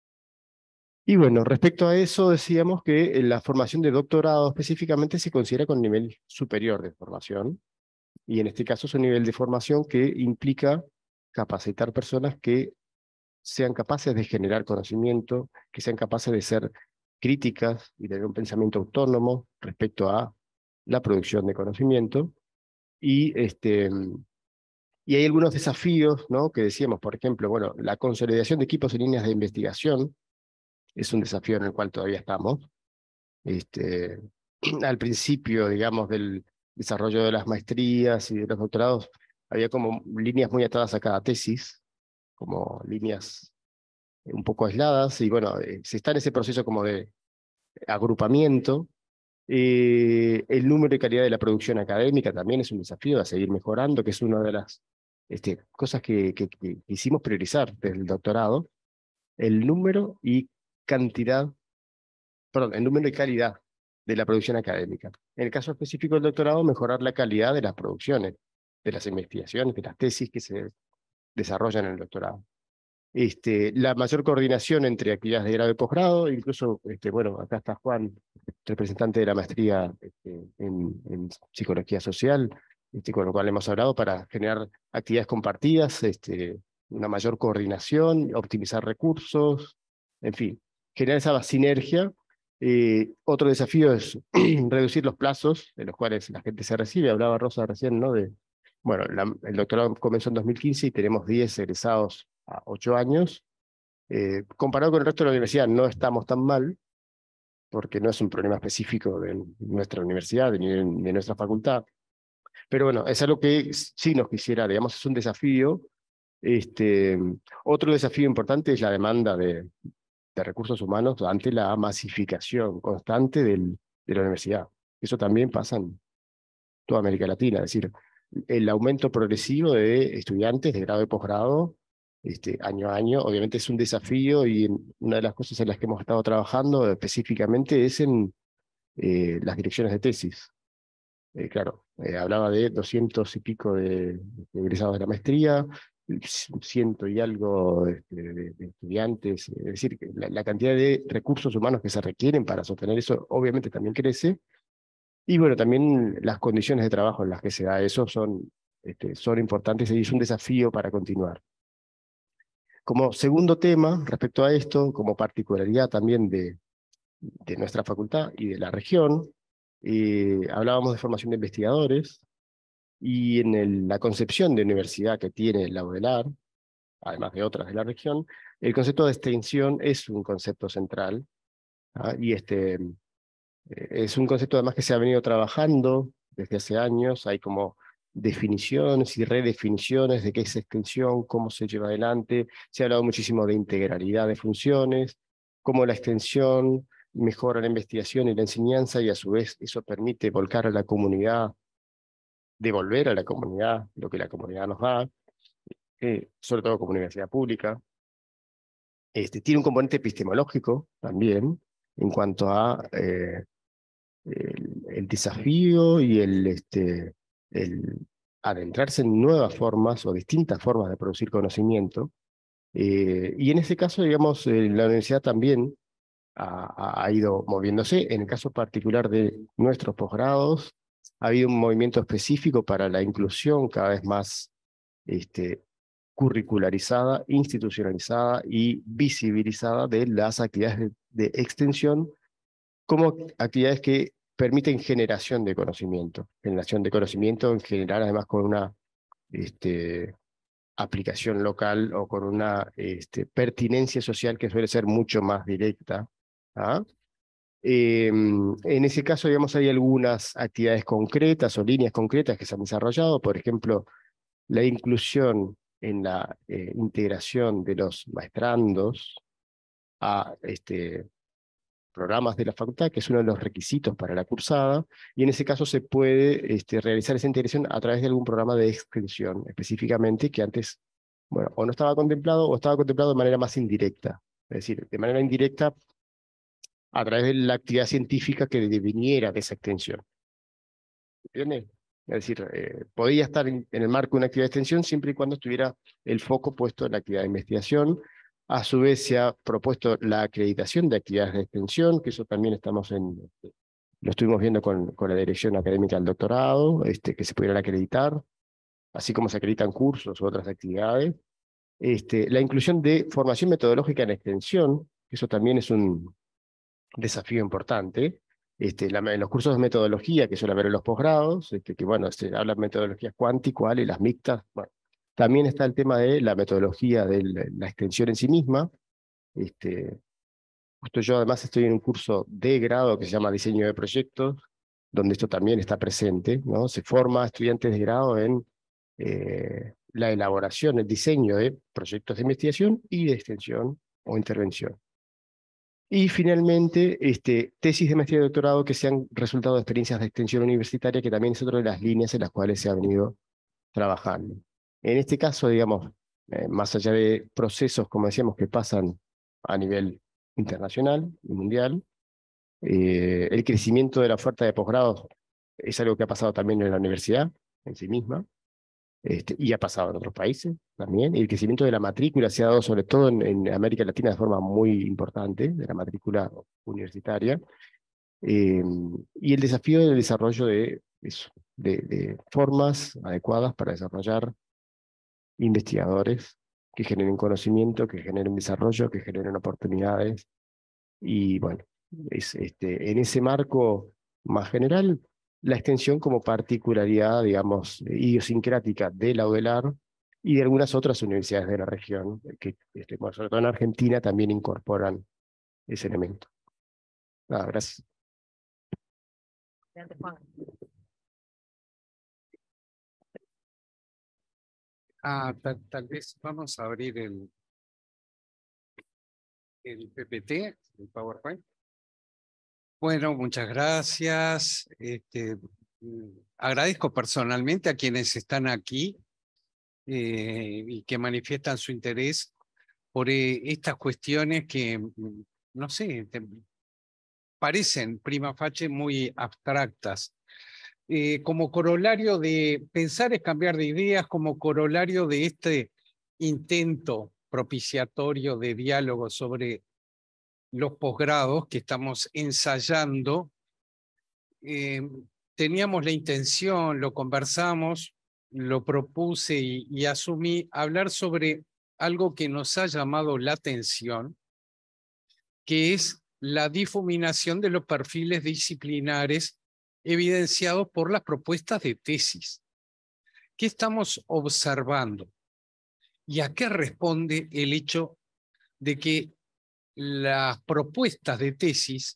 Speaker 5: Y bueno, respecto a eso decíamos que la formación de doctorado específicamente se considera con nivel superior de formación, y en este caso es un nivel de formación que implica capacitar personas que sean capaces de generar conocimiento, que sean capaces de ser críticas y tener un pensamiento autónomo respecto a la producción de conocimiento. Y, este, y hay algunos desafíos, ¿no?, que decíamos, por ejemplo, bueno, la consolidación de equipos y líneas de investigación es un desafío en el cual todavía estamos. Este, al principio, digamos, del desarrollo de las maestrías y de los doctorados, había como líneas muy atadas a cada tesis, como líneas un poco aisladas, y bueno, eh, se está en ese proceso como de agrupamiento. Eh, el número y calidad de la producción académica también es un desafío a seguir mejorando, que es una de las este, cosas que, que, que quisimos priorizar desde el doctorado, el número y cantidad, perdón, el número y calidad de la producción académica. En el caso específico del doctorado, mejorar la calidad de las producciones, de las investigaciones, de las tesis que se desarrollan en el doctorado. Este, la mayor coordinación entre actividades de grado y posgrado, incluso, este, bueno, acá está Juan, representante de la maestría este, en, en psicología social, este, con lo cual hemos hablado para generar actividades compartidas, este, una mayor coordinación, optimizar recursos, en fin, generar esa sinergia. Eh, otro desafío es reducir los plazos en los cuales la gente se recibe. Hablaba Rosa recién, ¿no?, de, bueno, la, el doctorado comenzó en dos mil quince y tenemos diez egresados a ocho años. Eh, comparado con el resto de la universidad, no estamos tan mal, porque no es un problema específico de nuestra universidad ni de, de nuestra facultad. Pero bueno, es algo que sí nos quisiera, digamos, es un desafío. Este, otro desafío importante es la demanda de, de recursos humanos ante la masificación constante del, de la universidad. Eso también pasa en toda América Latina, es decir, el aumento progresivo de estudiantes de grado y posgrado este, año a año, obviamente es un desafío, y una de las cosas en las que hemos estado trabajando específicamente es en eh, las direcciones de tesis. Eh, claro, eh, hablaba de doscientos y pico de, de egresados de la maestría, ciento y algo este, de, de estudiantes, es decir, que la, la cantidad de recursos humanos que se requieren para sostener eso obviamente también crece. Y bueno, también las condiciones de trabajo en las que se da eso son, este, son importantes y es un desafío para continuar. Como segundo tema, respecto a esto, como particularidad también de, de nuestra facultad y de la región, eh, hablábamos de formación de investigadores, y en el- la concepción de universidad que tiene la UDELAR, además de otras de la región, el concepto de extensión es un concepto central, ¿ah? Y este, Eh, es un concepto además que se ha venido trabajando desde hace años. Hay como definiciones y redefiniciones de qué es extensión, cómo se lleva adelante. Se ha hablado muchísimo de integralidad de funciones, cómo la extensión mejora la investigación y la enseñanza, y a su vez eso permite volcar a la comunidad, devolver a la comunidad lo que la comunidad nos da, eh, sobre todo como universidad pública. Este, tiene un componente epistemológico también, en cuanto a eh, el, el desafío y el, este, el adentrarse en nuevas formas o distintas formas de producir conocimiento. Eh, y en ese caso, digamos, eh, la universidad también ha, ha ido moviéndose. En el caso particular de nuestros posgrados, ha habido un movimiento específico para la inclusión cada vez más este, curricularizada, institucionalizada y visibilizada de las actividades de, de extensión como actividades que permiten generación de conocimiento, generación de conocimiento en general, además con una este, aplicación local o con una este, pertinencia social que suele ser mucho más directa. ¿Ah? Eh, en ese caso, digamos, hay algunas actividades concretas o líneas concretas que se han desarrollado, por ejemplo, la inclusión en la eh, integración de los maestrandos a este, programas de la facultad, que es uno de los requisitos para la cursada, y en ese caso se puede este, realizar esa integración a través de algún programa de extensión, específicamente, que antes, bueno, o no estaba contemplado o estaba contemplado de manera más indirecta. Es decir, de manera indirecta a través de la actividad científica que deviniera de esa extensión. ¿Entiendes? Es decir, eh, podía estar en, en el marco de una actividad de extensión siempre y cuando estuviera el foco puesto en la actividad de investigación. A su vez se ha propuesto la acreditación de actividades de extensión, que eso también estamos en, lo estuvimos viendo con, con la dirección académica del doctorado, este, que se pudieran acreditar, así como se acreditan cursos u otras actividades. Este, la inclusión de formación metodológica en extensión, que eso también es un desafío importante. Este, la, en los cursos de metodología que suele haber en los posgrados, este, que bueno, se habla de metodologías cuanti, cual y las mixtas. Bueno, también está el tema de la metodología de la, la extensión en sí misma. Este, justo yo además estoy en un curso de grado que se llama Diseño de Proyectos, donde esto también está presente, ¿no? Se forma a estudiantes de grado en eh, la elaboración, el diseño de proyectos de investigación y de extensión o intervención. Y finalmente, este, tesis de maestría y doctorado que sean resultado de experiencias de extensión universitaria, que también es otra de las líneas en las cuales se ha venido trabajando. En este caso, digamos, eh, más allá de procesos, como decíamos, que pasan a nivel internacional y mundial, eh, el crecimiento de la oferta de posgrados es algo que ha pasado también en la universidad en sí misma. Este, y ha pasado en otros países también. Y el crecimiento de la matrícula se ha dado sobre todo en, en América Latina de forma muy importante, de la matrícula universitaria. Eh, y el desafío del desarrollo de, eso, de, de formas adecuadas para desarrollar investigadores que generen conocimiento, que generen desarrollo, que generen oportunidades. Y bueno, es, este, en ese marco más general, la extensión como particularidad, digamos, idiosincrática de la UDELAR y de algunas otras universidades de la región, que este, bueno, sobre todo en Argentina también incorporan ese elemento. Nada, gracias.
Speaker 6: Ah, tal, tal vez vamos a abrir el, el P P T, el PowerPoint. Bueno, muchas gracias. Este, agradezco personalmente a quienes están aquí eh, y que manifiestan su interés por eh, estas cuestiones que, no sé, te, parecen prima facie muy abstractas. Eh, como corolario de pensar es cambiar de ideas, como corolario de este intento propiciatorio de diálogo sobre los posgrados que estamos ensayando, eh, teníamos la intención, lo conversamos, lo propuse y, y asumí hablar sobre algo que nos ha llamado la atención, que es la difuminación de los perfiles disciplinares evidenciados por las propuestas de tesis. ¿Qué estamos observando? ¿Y a qué responde el hecho de que las propuestas de tesis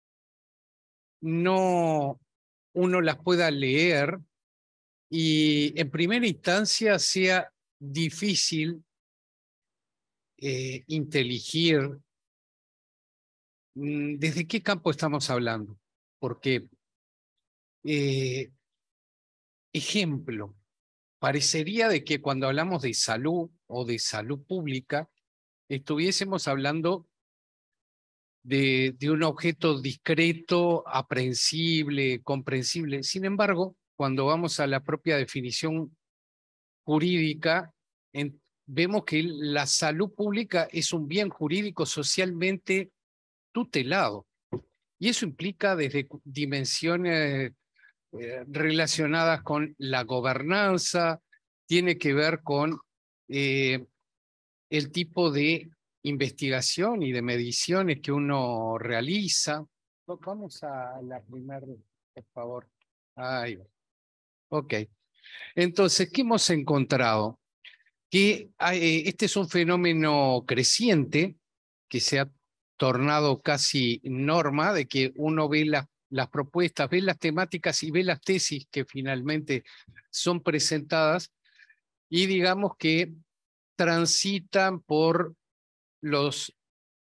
Speaker 6: no uno las pueda leer y en primera instancia sea difícil eh, inteligir mm, desde qué campo estamos hablando? Porque, eh, ejemplo, parecería de que cuando hablamos de salud o de salud pública, estuviésemos hablando de, de un objeto discreto, aprehensible, comprensible. Sin embargo, cuando vamos a la propia definición jurídica, en, vemos que la salud pública es un bien jurídico socialmente tutelado. Y eso implica desde dimensiones eh, relacionadas con la gobernanza, tiene que ver con eh, el tipo de investigación y de mediciones que uno realiza. Vamos a la primera, por favor. Ahí va. Ok. Entonces, ¿qué hemos encontrado? Que eh, este es un fenómeno creciente que se ha tornado casi norma, de que uno ve la, las propuestas, ve las temáticas y ve las tesis que finalmente son presentadas y digamos que transitan por los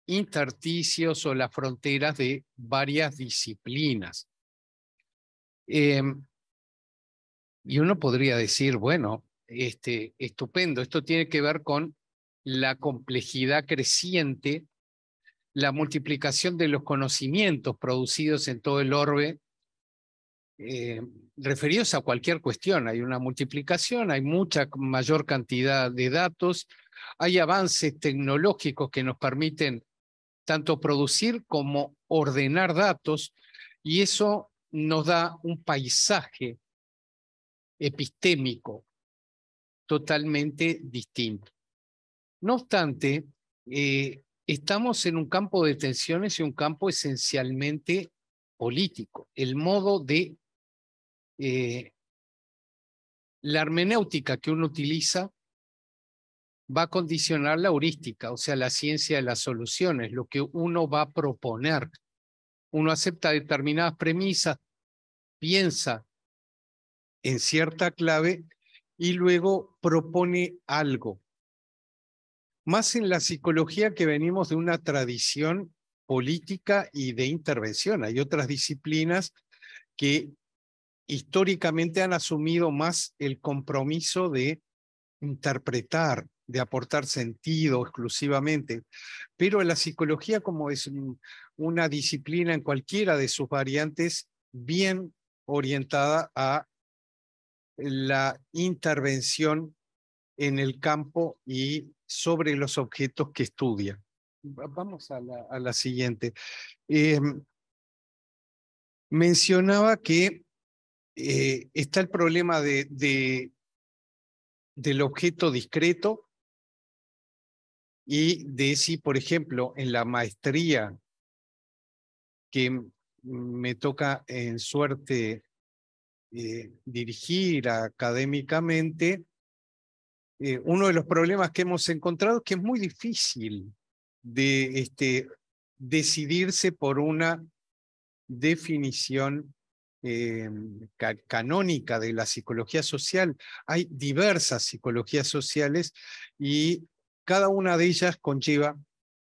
Speaker 6: intersticios o las fronteras de varias disciplinas. Eh, y uno podría decir, bueno, este, estupendo, esto tiene que ver con la complejidad creciente, la multiplicación de los conocimientos producidos en todo el orbe, eh, referidos a cualquier cuestión. Hay una multiplicación, hay mucha mayor cantidad de datos, hay avances tecnológicos que nos permiten tanto producir como ordenar datos, y eso nos da un paisaje epistémico totalmente distinto. No obstante, eh, estamos en un campo de tensiones y un campo esencialmente político. El modo de eh, la hermenéutica que uno utiliza va a condicionar la heurística, o sea, la ciencia de las soluciones, lo que uno va a proponer. Uno acepta determinadas premisas, piensa en cierta clave y luego propone algo. Más en la psicología, que venimos de una tradición política y de intervención. Hay otras disciplinas que históricamente han asumido más el compromiso de interpretar, de aportar sentido exclusivamente. Pero la psicología, como es una disciplina en cualquiera de sus variantes, bien orientada a la intervención en el campo y sobre los objetos que estudia. Vamos a la, a la siguiente. Eh, mencionaba que eh, está el problema de, de, del objeto discreto y de si, por ejemplo, en la maestría que me toca en suerte eh, dirigir académicamente, Eh, uno de los problemas que hemos encontrado es que es muy difícil de este, decidirse por una definición eh, ca canónica de la psicología social. Hay diversas psicologías sociales y cada una de ellas conlleva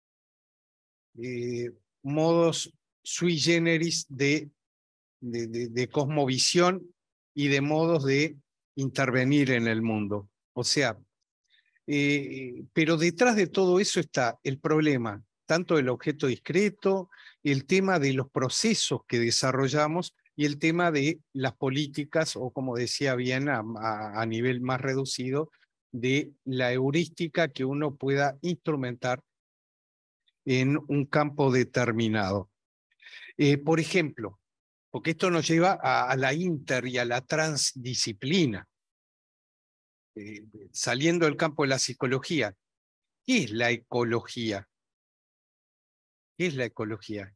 Speaker 6: eh, modos sui generis de, de, de, de cosmovisión y de modos de intervenir en el mundo. O sea, Eh, pero detrás de todo eso está el problema, tanto del objeto discreto, el tema de los procesos que desarrollamos y el tema de las políticas, o como decía bien a, a, a nivel más reducido, de la heurística que uno pueda instrumentar en un campo determinado. Eh, por ejemplo, porque esto nos lleva a, a la inter y a la transdisciplina. Eh, saliendo del campo de la psicología, ¿qué es la ecología? ¿Qué es la ecología?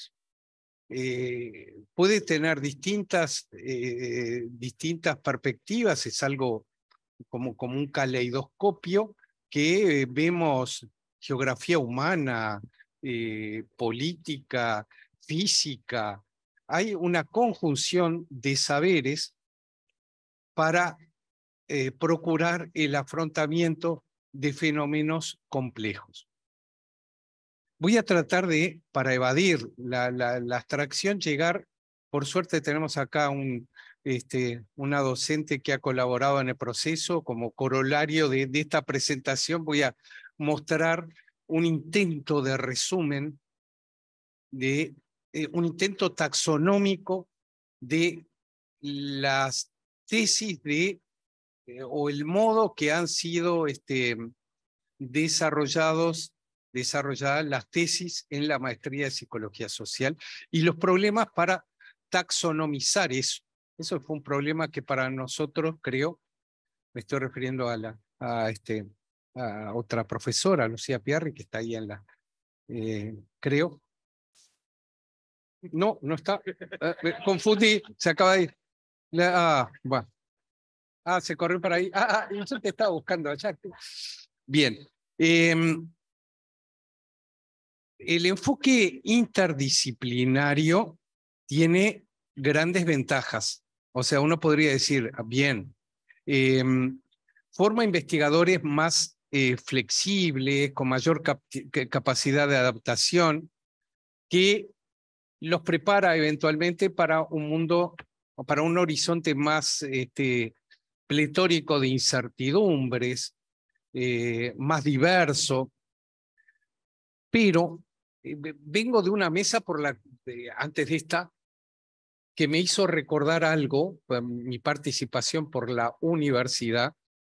Speaker 6: Eh, puede tener distintas, eh, distintas perspectivas, es algo como, como un caleidoscopio que eh, vemos geografía humana, eh, política, física. Hay una conjunción de saberes para Eh, procurar el afrontamiento de fenómenos complejos. Voy a tratar de, para evadir la, la, la abstracción, llegar, por suerte tenemos acá un, este, una docente que ha colaborado en el proceso como corolario de, de esta presentación. Voy a mostrar un intento de resumen, de eh, un intento taxonómico de las tesis de o el modo que han sido este, desarrollados, desarrolladas las tesis en la maestría de psicología social y los problemas para taxonomizar eso. Eso fue un problema que para nosotros, creo, me estoy refiriendo a, la, a, este, a otra profesora, Lucía Pierri, que está ahí en la, eh, creo. No, no está. Eh, me confundí, se acaba de ir. La, ah, bueno. Ah, se corrió para ahí. Ah, ah, yo te estaba buscando allá. Bien. Eh, el enfoque interdisciplinario tiene grandes ventajas. O sea, uno podría decir, bien, eh, forma investigadores más eh, flexibles, con mayor cap capacidad de adaptación, que los prepara eventualmente para un mundo, o para un horizonte más este, pletórico de incertidumbres, eh, más diverso. Pero eh, vengo de una mesa por la, eh, antes de esta, que me hizo recordar algo, mi participación por la universidad,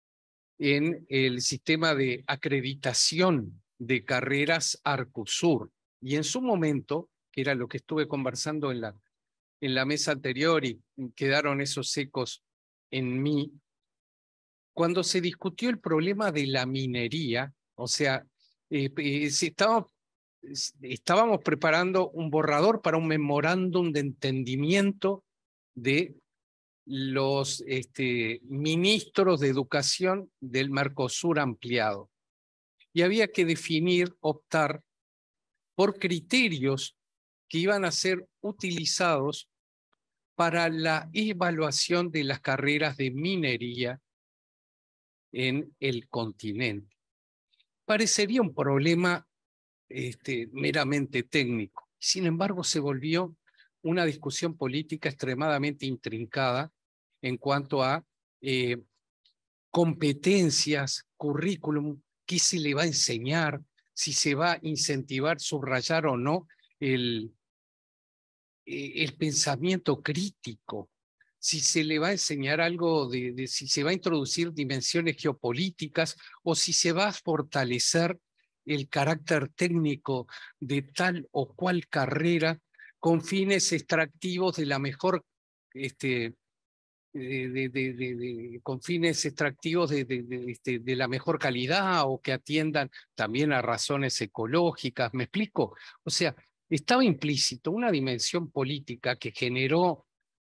Speaker 6: en el sistema de acreditación de carreras Arcusur. Y en su momento, que era lo que estuve conversando en la, en la mesa anterior y quedaron esos ecos en mí, cuando se discutió el problema de la minería, o sea, eh, eh, si estábamos, estábamos preparando un borrador para un memorándum de entendimiento de los este, ministros de educación del Mercosur ampliado. Y había que definir, optar por criterios que iban a ser utilizados para la evaluación de las carreras de minería en el continente. Parecería un problema este, meramente técnico. Sin embargo, se volvió una discusión política extremadamente intrincada en cuanto a eh, competencias, currículum, qué se le va a enseñar, si se va a incentivar, subrayar o no el, el pensamiento crítico, si se le va a enseñar algo, de, de si se va a introducir dimensiones geopolíticas o si se va a fortalecer el carácter técnico de tal o cual carrera con fines extractivos de la mejor, este, de, de, de, de, de, con fines extractivos de, de, de, este, de la mejor calidad o que atiendan también a razones ecológicas. ¿Me explico? O sea, estaba implícito una dimensión política que generó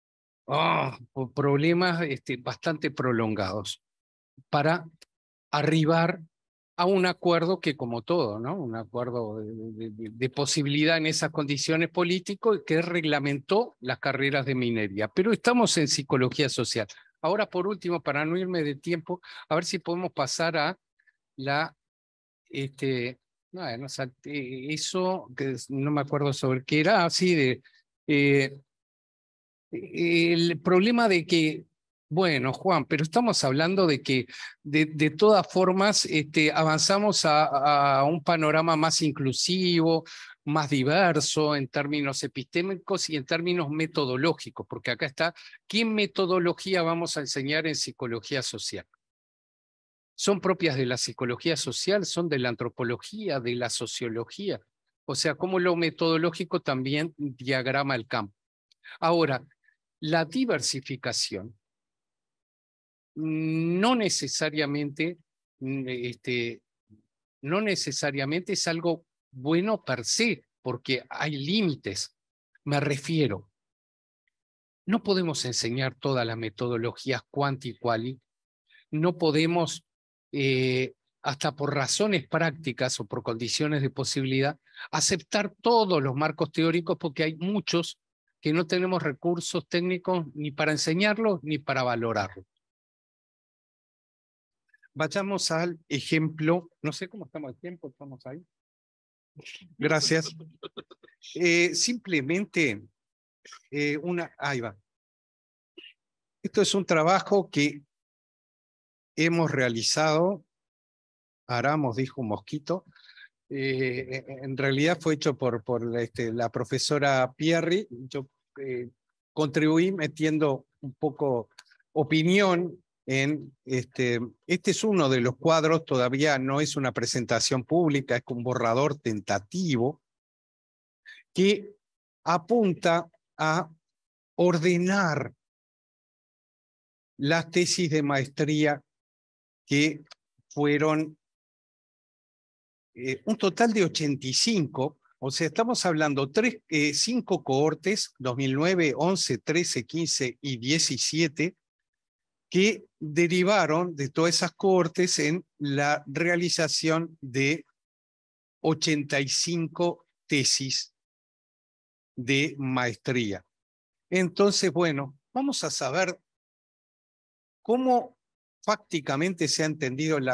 Speaker 6: oh, problemas este, bastante prolongados para arribar a un acuerdo que, como todo, ¿no? Un acuerdo de, de, de posibilidad en esas condiciones políticas que reglamentó las carreras de minería. Pero estamos en psicología social. Ahora, por último, para no irme de tiempo, a ver si podemos pasar a la... Este, no, no, eso, que no me acuerdo sobre qué era, así de... Eh, el problema de que, bueno, Juan, pero estamos hablando de que de, de todas formas este, avanzamos a, a un panorama más inclusivo, más diverso en términos epistémicos y en términos metodológicos, porque acá está, ¿qué metodología vamos a enseñar en psicología social? ¿Son propias de la psicología social? ¿Son de la antropología, de la sociología? O sea, cómo lo metodológico también diagrama el campo. Ahora, la diversificación no necesariamente, este, no necesariamente es algo bueno per se, porque hay límites. Me refiero, no podemos enseñar todas las metodologías quanti quali, no podemos, eh, hasta por razones prácticas o por condiciones de posibilidad, aceptar todos los marcos teóricos porque hay muchos que no tenemos recursos técnicos ni para enseñarlos ni para valorarlos. Vayamos al ejemplo, no sé cómo estamos de tiempo, estamos ahí. Gracias. Eh, simplemente eh, una, ahí va. Esto es un trabajo que hemos realizado, Aramos dijo un mosquito, eh, en realidad fue hecho por, por este, la profesora Pierri. Yo eh, contribuí metiendo un poco opinión en este, este es uno de los cuadros, todavía no es una presentación pública, es un borrador tentativo que apunta a ordenar las tesis de maestría que fueron eh, un total de ochenta y cinco, o sea, estamos hablando tres, eh, cinco cohortes, dos mil nueve, once, trece, quince y diecisiete, que derivaron de todas esas cohortes en la realización de ochenta y cinco tesis de maestría. Entonces, bueno, vamos a saber cómo fácticamente se ha entendido la,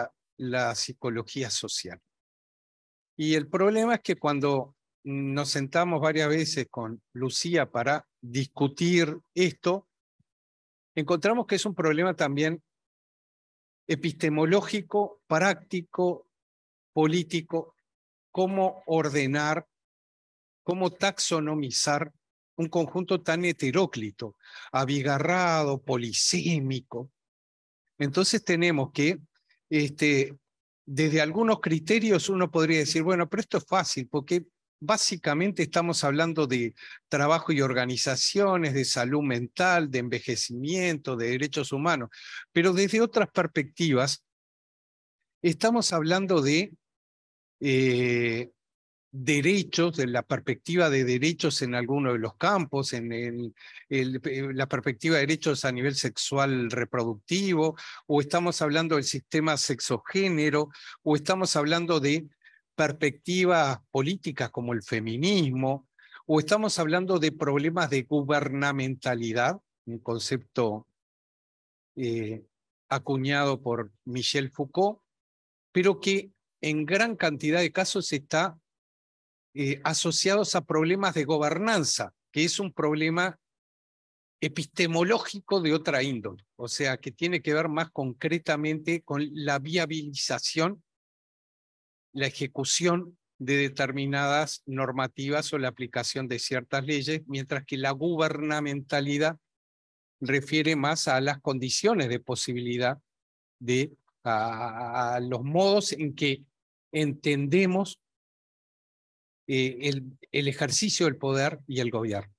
Speaker 6: la psicología social. Y el problema es que cuando nos sentamos varias veces con Lucía para discutir esto, encontramos que es un problema también epistemológico, práctico, político, cómo ordenar, cómo taxonomizar un conjunto tan heteróclito, abigarrado, polisémico. Entonces tenemos que, este, desde algunos criterios uno podría decir, bueno, pero esto es fácil, porque básicamente estamos hablando de trabajo y organizaciones, de salud mental, de envejecimiento, de derechos humanos, pero desde otras perspectivas estamos hablando de eh, derechos, de la perspectiva de derechos en alguno de los campos, en el, el, la perspectiva de derechos a nivel sexual reproductivo, o estamos hablando del sistema sexogénero, o estamos hablando de perspectivas políticas como el feminismo, o estamos hablando de problemas de gubernamentalidad, un concepto eh, acuñado por Michel Foucault, pero que en gran cantidad de casos está Eh, asociados a problemas de gobernanza, que es un problema epistemológico de otra índole, o sea, que tiene que ver más concretamente con la viabilización, la ejecución de determinadas normativas o la aplicación de ciertas leyes, mientras que la gubernamentalidad refiere más a las condiciones de posibilidad de a, a los modos en que entendemos Eh, el, el ejercicio del poder y el gobierno.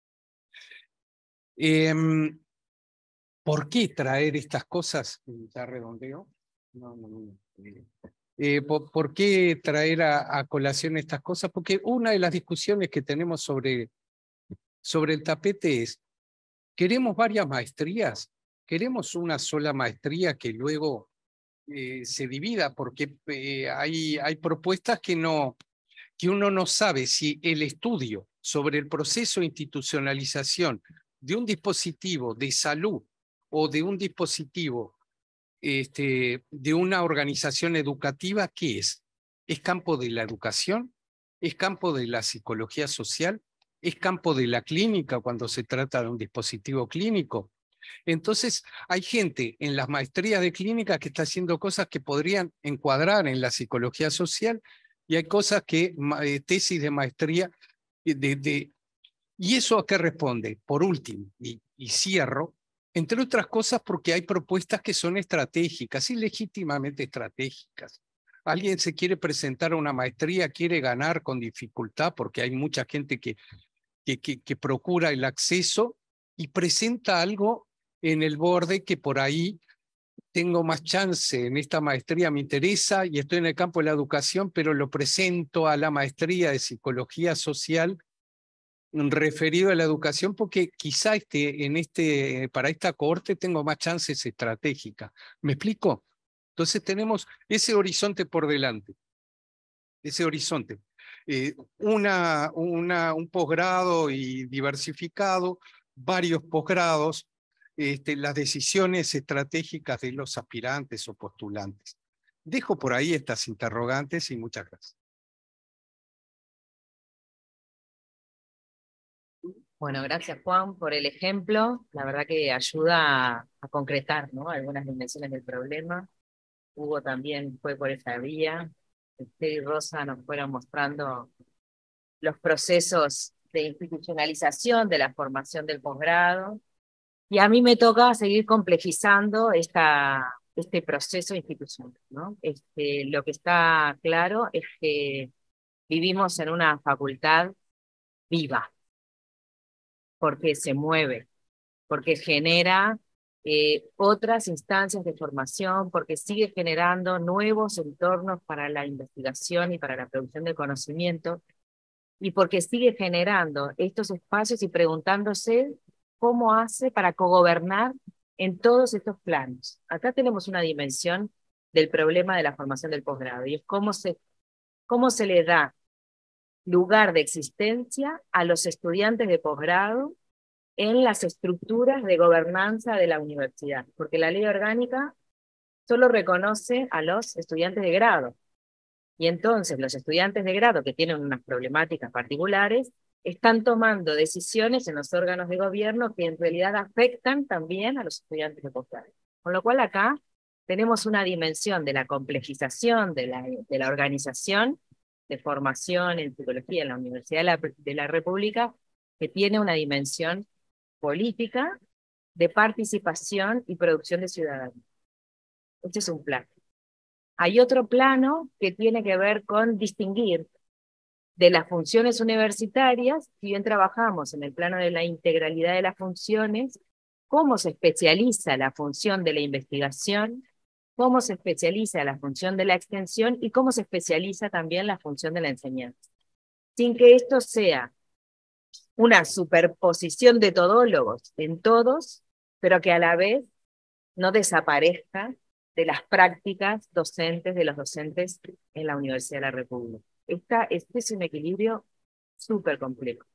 Speaker 6: Eh, ¿Por qué traer estas cosas? ¿Ya redondeo? No, no, no. Eh, ¿por, ¿Por qué traer a, a colación estas cosas? Porque una de las discusiones que tenemos sobre, sobre el tapete es, ¿queremos varias maestrías? ¿Queremos una sola maestría que luego eh, se divida? Porque eh, hay, hay propuestas que no... que uno no sabe si el estudio sobre el proceso de institucionalización de un dispositivo de salud o de un dispositivo este, de una organización educativa, ¿qué es? ¿Es campo de la educación? ¿Es campo de la psicología social? ¿Es campo de la clínica cuando se trata de un dispositivo clínico? Entonces, hay gente en las maestrías de clínica que está haciendo cosas que podrían encuadrar en la psicología social, y hay cosas que, eh, tesis de maestría, de, de, ¿y eso a qué responde? Por último, y, y cierro, entre otras cosas porque hay propuestas que son estratégicas, y legítimamente estratégicas. Alguien se quiere presentar a una maestría, quiere ganar con dificultad, porque hay mucha gente que, que, que, que procura el acceso y presenta algo en el borde que por ahí tengo más chance en esta maestría, me interesa y estoy en el campo de la educación, pero lo presento a la maestría de psicología social referido a la educación porque quizá este, en este, para esta cohorte tengo más chances estratégicas. ¿Me explico? Entonces tenemos ese horizonte por delante, ese horizonte. Eh, una, una, un posgrado y diversificado, varios posgrados, Este, las decisiones estratégicas de los aspirantes o postulantes. Dejo por ahí estas interrogantes y muchas gracias.
Speaker 1: Bueno, gracias Juan por el ejemplo. La verdad que ayuda a, a concretar, ¿no?, algunas dimensiones del problema. Hugo también fue por esa vía. Esther y Rosa nos fueron mostrando los procesos de institucionalización de la formación del posgrado. Y a mí me toca seguir complejizando esta, este proceso institucional, ¿no? Este, lo que está claro es que vivimos en una facultad viva, porque se mueve, porque genera eh, otras instancias de formación, porque sigue generando nuevos entornos para la investigación y para la producción de conocimiento, y porque sigue generando estos espacios y preguntándose cómo hace para cogobernar en todos estos planos. Acá tenemos una dimensión del problema de la formación del posgrado, y es cómo se, cómo se le da lugar de existencia a los estudiantes de posgrado en las estructuras de gobernanza de la universidad, porque la ley orgánica solo reconoce a los estudiantes de grado. Y entonces los estudiantes de grado que tienen unas problemáticas particulares están tomando decisiones en los órganos de gobierno que en realidad afectan también a los estudiantes de posgrado. Con lo cual acá tenemos una dimensión de la complejización de la, de la organización de formación en psicología en la Universidad de la, de la República, que tiene una dimensión política de participación y producción de ciudadanía. Este es un plano. Hay otro plano que tiene que ver con distinguir de las funciones universitarias, si bien trabajamos en el plano de la integralidad de las funciones, cómo se especializa la función de la investigación, cómo se especializa la función de la extensión y cómo se especializa también la función de la enseñanza. Sin que esto sea una superposición de todólogos en todos, pero que a la vez no desaparezca de las prácticas docentes de los docentes en la Universidad de la República. Esta, este es un equilibrio súper complejo.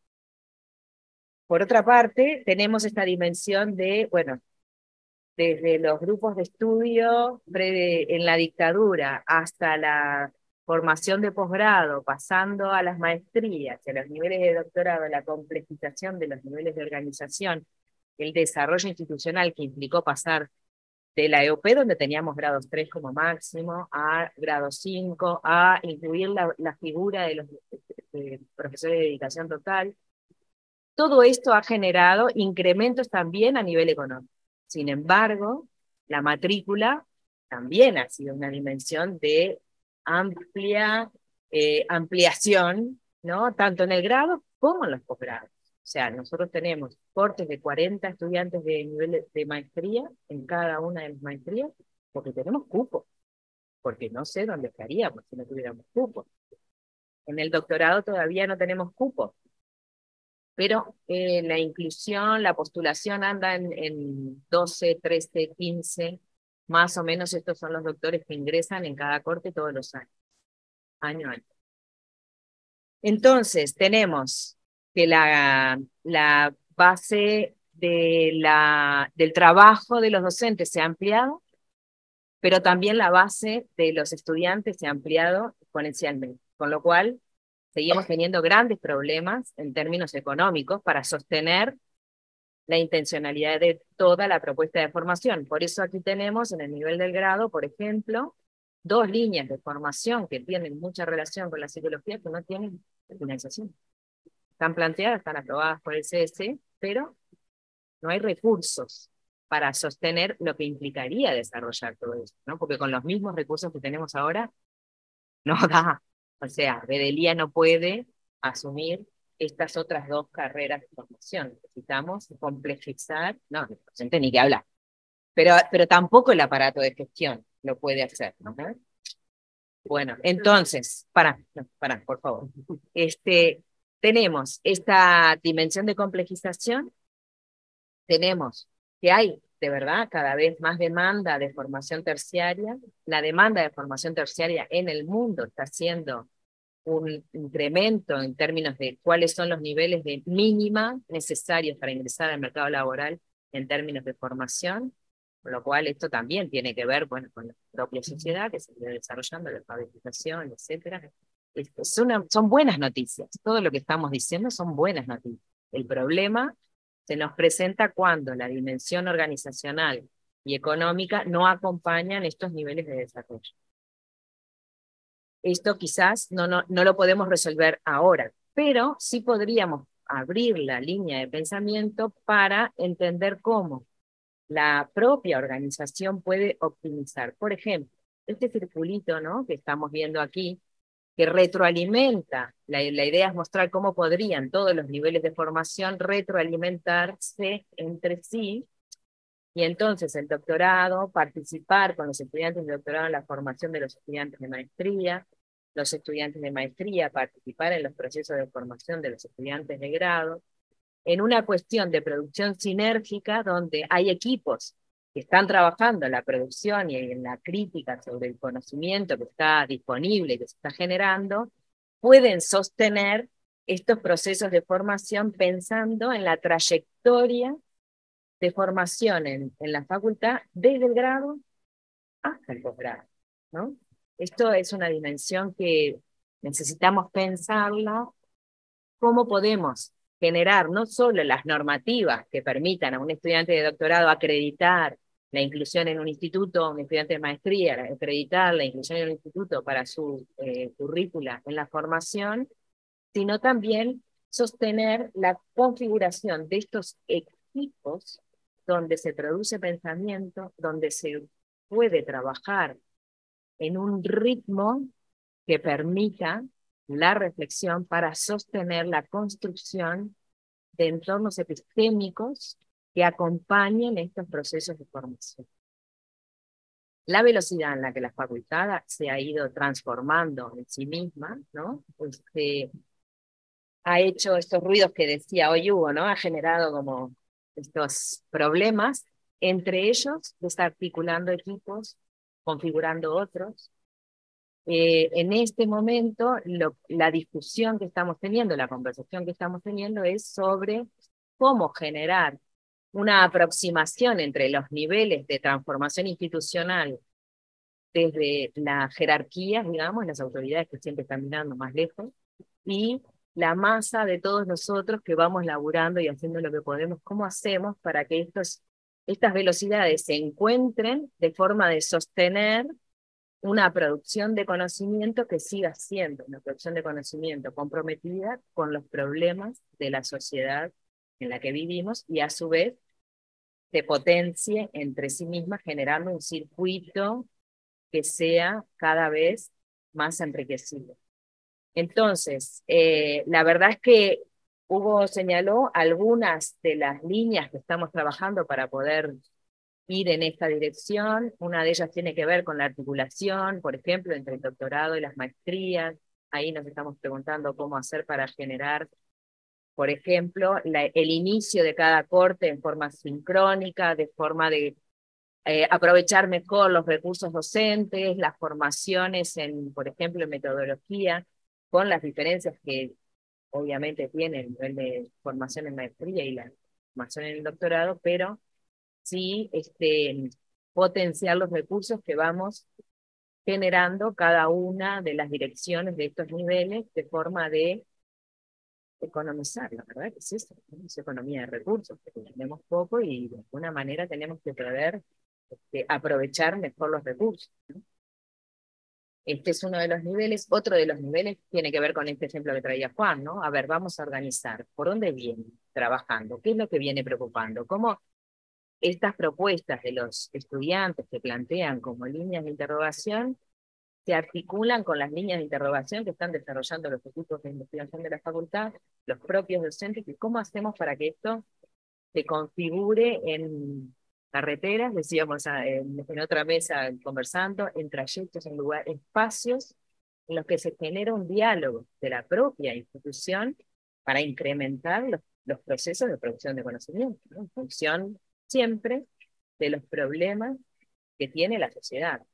Speaker 1: Por otra parte, tenemos esta dimensión de, bueno, desde los grupos de estudio en la dictadura hasta la formación de posgrado, pasando a las maestrías, a los niveles de doctorado, la complejización de los niveles de organización, el desarrollo institucional que implicó pasar de la E O P, donde teníamos grados tres como máximo, a grado cinco, a incluir la, la figura de los de profesores de dedicación total. Todo esto ha generado incrementos también a nivel económico. Sin embargo, la matrícula también ha sido una dimensión de amplia eh, ampliación, ¿no? Tanto en el grado como en los posgrados. O sea, nosotros tenemos cortes de cuarenta estudiantes de nivel de, de maestría en cada una de las maestrías, porque tenemos cupo, porque no sé dónde estaríamos si no tuviéramos cupo. En el doctorado todavía no tenemos cupo, pero eh, la inclusión, la postulación anda en, en doce, trece, quince, más o menos estos son los doctores que ingresan en cada corte todos los años, año a año. Entonces, tenemos que la, la base de la, del trabajo de los docentes se ha ampliado, pero también la base de los estudiantes se ha ampliado exponencialmente, con lo cual seguimos teniendo grandes problemas en términos económicos para sostener la intencionalidad de toda la propuesta de formación. Por eso aquí tenemos en el nivel del grado, por ejemplo, dos líneas de formación que tienen mucha relación con la psicología que no tienen financiación. Están planteadas, están aprobadas por el C S, pero no hay recursos para sostener lo que implicaría desarrollar todo eso, ¿no? Porque con los mismos recursos que tenemos ahora, no da. O sea, Bedelía no puede asumir estas otras dos carreras de formación. Necesitamos complejizar, no, el docente ni que hablar, pero, pero tampoco el aparato de gestión lo puede hacer, ¿no? Bueno, entonces, para, no, para, por favor. Este, tenemos esta dimensión de complejización, tenemos que hay, de verdad, cada vez más demanda de formación terciaria. La demanda de formación terciaria en el mundo está siendo un incremento en términos de cuáles son los niveles de mínima necesarios para ingresar al mercado laboral en términos de formación, con lo cual esto también tiene que ver, bueno, con la propia sociedad que se viene desarrollando, la alfabetización, etcétera. Es una, son buenas noticias, todo lo que estamos diciendo son buenas noticias. El problema se nos presenta cuando la dimensión organizacional y económica no acompañan estos niveles de desarrollo. Esto quizás no, no, no lo podemos resolver ahora, pero sí podríamos abrir la línea de pensamiento para entender cómo la propia organización puede optimizar. Por ejemplo, este circulito, ¿no?, que estamos viendo aquí, que retroalimenta, la, la idea es mostrar cómo podrían todos los niveles de formación retroalimentarse entre sí, y entonces el doctorado, participar con los estudiantes de doctorado en la formación de los estudiantes de maestría, los estudiantes de maestría, participar en los procesos de formación de los estudiantes de grado, en una cuestión de producción sinérgica donde hay equipos que están trabajando en la producción y en la crítica sobre el conocimiento que está disponible, que se está generando, pueden sostener estos procesos de formación pensando en la trayectoria de formación en, en la facultad desde el grado hasta el posgrado, ¿no? Esto es una dimensión que necesitamos pensarla, cómo podemos generar no solo las normativas que permitan a un estudiante de doctorado acreditar la inclusión en un instituto, un estudiante de maestría, acreditar la inclusión en un instituto para su eh, currícula en la formación, sino también sostener la configuración de estos equipos donde se produce pensamiento, donde se puede trabajar en un ritmo que permita la reflexión para sostener la construcción de entornos epistémicos que acompañen estos procesos de formación. La velocidad en la que la facultad se ha ido transformando en sí misma, ¿no? Este, ha hecho estos ruidos que decía hoy Hugo, ¿no? Ha generado como estos problemas, entre ellos desarticulando equipos, configurando otros. Eh, en este momento, lo, la discusión que estamos teniendo, la conversación que estamos teniendo es sobre cómo generar una aproximación entre los niveles de transformación institucional desde las jerarquías, digamos, las autoridades que siempre están mirando más lejos, y la masa de todos nosotros que vamos laburando y haciendo lo que podemos, cómo hacemos para que estos, estas velocidades se encuentren de forma de sostener una producción de conocimiento que siga siendo una producción de conocimiento comprometida con los problemas de la sociedad en la que vivimos y a su vez se potencie entre sí misma generando un circuito que sea cada vez más enriquecido. Entonces, eh, la verdad es que Hugo señaló algunas de las líneas que estamos trabajando para poder ir en esta dirección. Una de ellas tiene que ver con la articulación, por ejemplo, entre el doctorado y las maestrías. Ahí nos estamos preguntando cómo hacer para generar, por ejemplo, la, el inicio de cada corte en forma sincrónica, de forma de eh, aprovechar mejor los recursos docentes, las formaciones, en, por ejemplo, en metodología, con las diferencias que obviamente tiene el nivel de formación en maestría y la formación en el doctorado, pero sí este, potenciar los recursos que vamos generando cada una de las direcciones de estos niveles de forma de economizar, la verdad que es eso, es economía de recursos, porque tenemos poco y de alguna manera tenemos que poder este, aprovechar mejor los recursos, ¿no? Este es uno de los niveles. Otro de los niveles tiene que ver con este ejemplo que traía Juan, ¿no? A ver, vamos a organizar, ¿por dónde viene trabajando? ¿Qué es lo que viene preocupando? ¿Cómo estas propuestas de los estudiantes que plantean como líneas de interrogación se articulan con las líneas de interrogación que están desarrollando los equipos de investigación de la facultad, los propios docentes, y cómo hacemos para que esto se configure en carreteras, decíamos en, en otra mesa conversando, en trayectos, en lugares, espacios en los que se genera un diálogo de la propia institución para incrementar los, los procesos de producción de conocimiento, ¿no? En función siempre de los problemas que tiene la sociedad.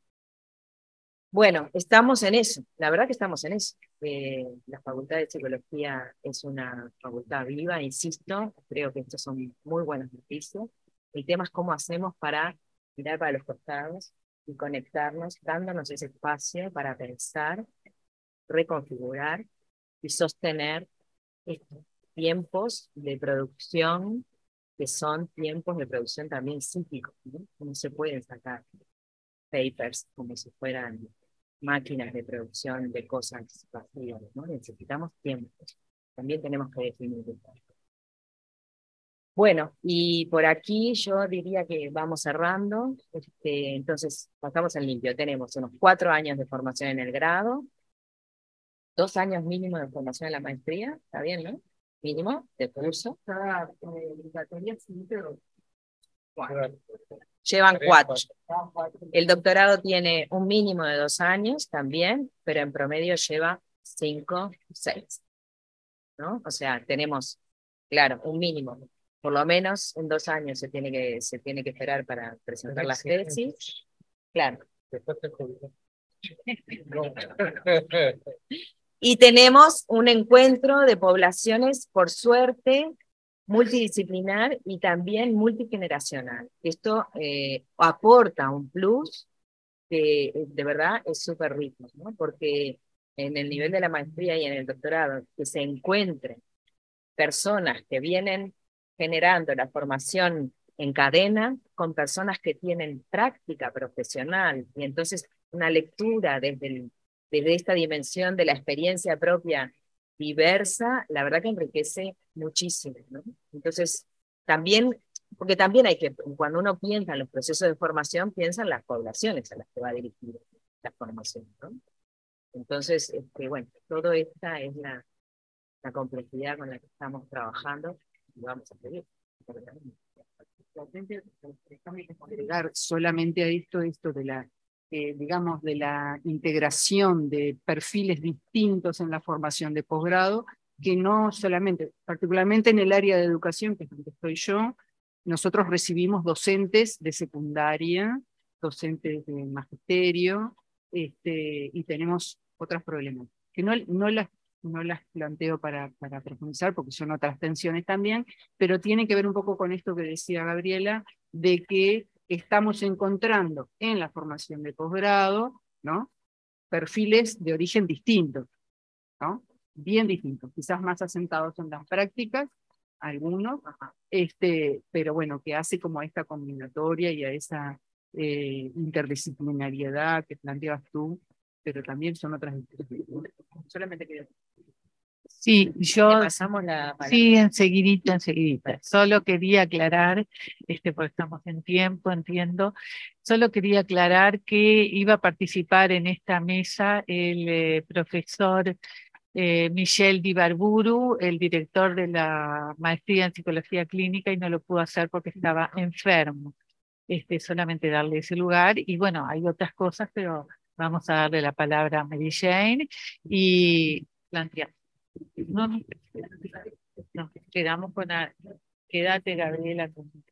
Speaker 1: Bueno, estamos en eso, la verdad que estamos en eso. Eh, la Facultad de Psicología es una facultad viva, insisto, creo que estos son muy buenas noticias. El tema es cómo hacemos para mirar para los costados y conectarnos, dándonos ese espacio para pensar, reconfigurar y sostener estos tiempos de producción que son tiempos de producción también psíquicos, ¿no? No se pueden sacar papers como si fueran máquinas de producción de cosas vacías, ¿no? Necesitamos tiempo. También tenemos que definir esto. Bueno, y por aquí yo diría que vamos cerrando. Este, entonces, pasamos en limpio. Tenemos unos cuatro años de formación en el grado, dos años mínimo de formación en la maestría, ¿está bien, no? Mínimo de curso. Llevan cuatro. El doctorado tiene un mínimo de dos años también, pero en promedio lleva cinco, seis, ¿no? O sea, tenemos, claro, un mínimo. Por lo menos en dos años se tiene que, se tiene que esperar para presentar las tesis. Claro. Y tenemos un encuentro de poblaciones, por suerte, multidisciplinar y también multigeneracional. Esto eh, aporta un plus que de verdad es súper rico, ¿no? Porque en el nivel de la maestría y en el doctorado, que se encuentren personas que vienen generando la formación en cadena con personas que tienen práctica profesional, y entonces una lectura desde, el, desde esta dimensión de la experiencia propia diversa, la verdad que enriquece muchísimo, ¿no? Entonces, también, porque también hay que, cuando uno piensa en los procesos de formación, piensa en las poblaciones a las que va dirigida la formación, ¿no? Entonces, este, bueno, todo esta es la, la complejidad con la que estamos trabajando y vamos a seguir.
Speaker 2: Déjame agregar solamente a esto, esto de la, eh, digamos, de la integración de perfiles distintos en la formación de posgrado, que no solamente, particularmente en el área de educación, que es donde estoy yo, nosotros recibimos docentes de secundaria, docentes de magisterio, este, y tenemos otros problemas, que no, no las no las planteo para, para profundizar porque son otras tensiones también, pero tiene que ver un poco con esto que decía Gabriela, de que estamos encontrando en la formación de posgrado, ¿no?, perfiles de origen distinto, ¿no?, bien distintos, quizás más asentados en las prácticas, algunos, este, pero bueno, que hace como a esta combinatoria y a esa eh, interdisciplinariedad que planteabas tú, pero también son otras disciplinas. Solamente quería...
Speaker 4: Sí, yo,
Speaker 1: pasamos la palabra.
Speaker 4: sí, enseguidita, enseguidita. Solo quería aclarar, este, porque estamos en tiempo, entiendo, solo quería aclarar que iba a participar en esta mesa el eh, profesor eh, Michel Dibarburu, el director de la maestría en psicología clínica, y no lo pudo hacer porque estaba enfermo. Este, solamente darle ese lugar, y bueno, hay otras cosas, pero vamos a darle la palabra a Mary Jane y plantear. No, no, no, quedamos con la... Quédate, Gabriela.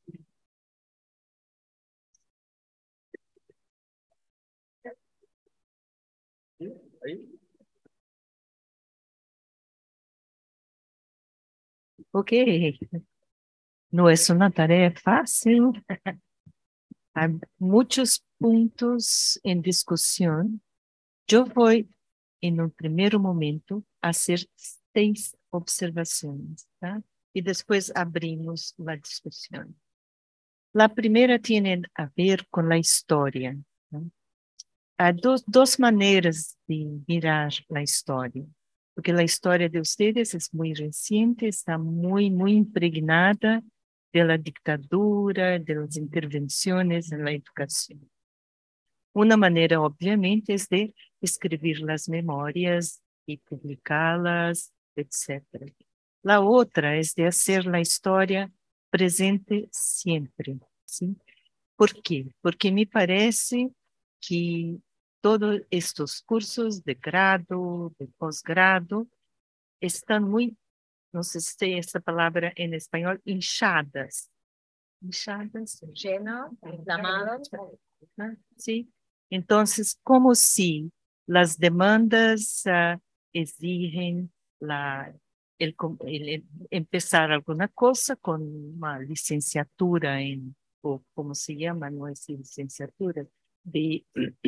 Speaker 7: Ok, no es una tarea fácil. Hay muchos puntos en discusión. Yo voy, en un primer momento, a hacer seis observaciones, ¿tá? Y después abrimos la discusión. La primera tiene a ver con la historia, ¿no? Hay dos, dos maneras de mirar la historia, porque la historia de ustedes es muy reciente, está muy, muy impregnada de la dictadura, de las intervenciones en la educación. Una manera, obviamente, es de escribir las memorias y publicarlas, etcétera. La otra es de hacer la historia presente siempre, ¿sí? ¿Por qué? Porque me parece que todos estos cursos de grado, de posgrado, están muy, no sé si hay esta palabra en español, hinchadas. Hinchadas.
Speaker 1: Lleno, inflamado.
Speaker 7: Sí. Entonces, como si las demandas uh, exigen la, el, el, el empezar alguna cosa con una licenciatura en, o como se llama, no es licenciatura, de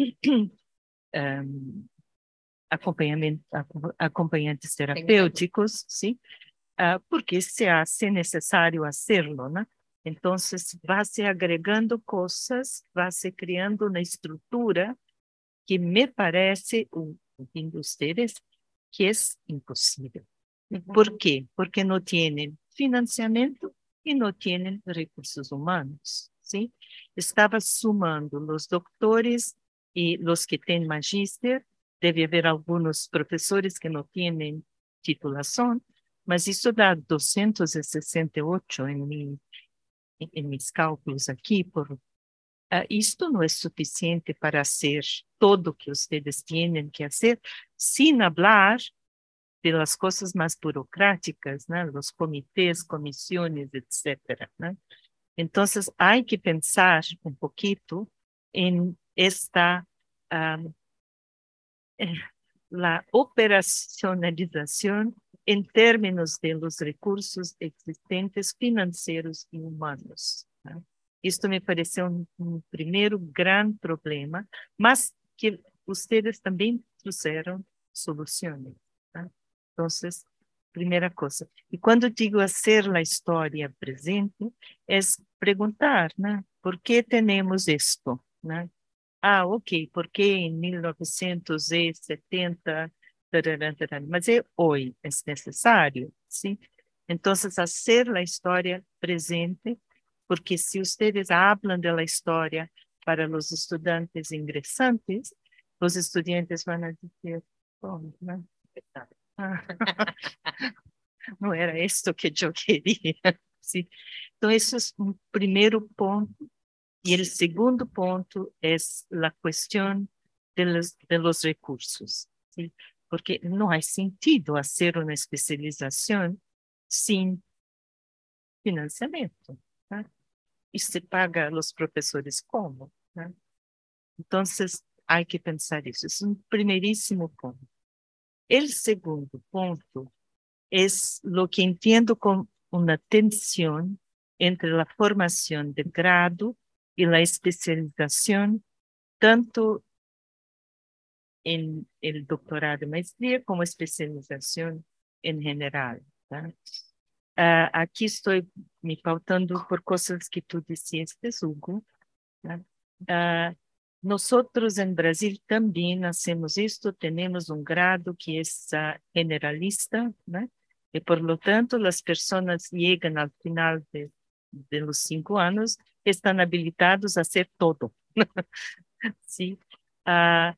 Speaker 7: um, acompañamiento, acompañantes terapêuticos, ¿sí? Uh, porque se hace necesario hacerlo, ¿no? Entonces, va-se agregando cosas, va-se criando una estructura que me parece, ouvindo ustedes, que es imposible. ¿Por qué? Porque no tienen financiamiento y no tienen recursos humanos, ¿sí? Estaba sumando los doctores y los que tienen magíster, debe haber algunos profesores que no tienen titulación, mas isso dá doscientos sesenta e oito em, mi, em mis cálculos aqui. Por, uh, isto não é suficiente para hacer todo o que ustedes têm que fazer, sem hablar de las cosas más burocráticas, ¿no? Los comités, comisiones, etcétera, ¿no? Entonces, hay que pensar un poquito en esta, um, la operacionalización en términos de los recursos existentes financieros y humanos, ¿no? Isto me pareceu um, um primeiro grande problema, mas que vocês também trouxeram soluções. Tá? Então, primeira coisa. E quando digo hacer a história presente, é perguntar, né? Por que temos isto? Né? Ah, ok, porque em mil novecentos e setenta, tarará, tarará, mas é hoje, é necessário, sim? Então, hacer a história presente, porque se vocês hablam da história para os estudantes ingressantes, os estudantes vão dizer, bom, né? Ah, não era isso que eu queria. Sim? Então, esse é um primeiro ponto. E o segundo ponto é a questão de los, de los recursos, ¿sí? Porque não há sentido fazer uma especialização sem financiamento. ¿Tá? E se paga os professores como? ¿Tá? Então, há que pensar isso. Esse é um primeiríssimo ponto. O segundo ponto é o que entendo como uma tensão entre a formação de grado e a especialização, tanto em el doctorado e maestria como especialização em geral. Tá? Uh, aqui estou me pautando por coisas que tu disseste, Hugo. Tá? Uh, Nosotros em Brasil também hacemos isto, temos um grado que é uh, generalista, né? E, por lo tanto, as pessoas chegam ao final de, de los cinco anos, estão habilitados a ser todo. Sim. Uh,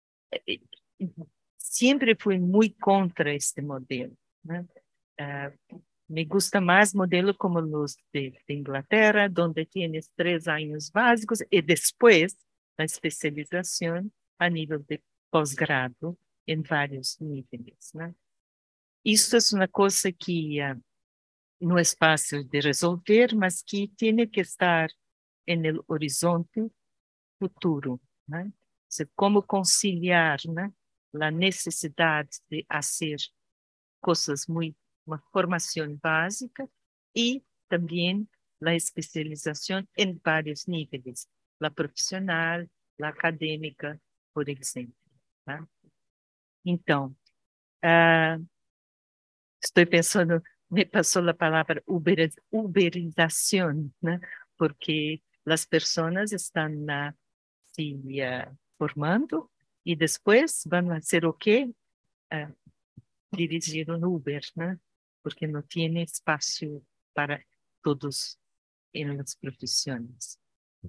Speaker 7: sempre fui muito contra este modelo, né? Uh, me gusta mais modelo como os de, de Inglaterra, onde tienes três anos básicos e depois a especialização a nível de pós-grado em vários níveis, né? Isso é uma coisa que uh, não é fácil de resolver, mas que tem que estar no horizonte futuro, né? Como conciliar, né, a necessidade de fazer coisas muito, uma formação básica e também a especialização em vários níveis, a profissional, a acadêmica, por exemplo. Tá? Então, uh, estou pensando, me passou a palavra uber, uberização, né? Porque as pessoas estão na se uh, formando e depois vão fazer o quê? Uh, dirigir um Uber, né? Porque não tem espaço para todos em as profissões.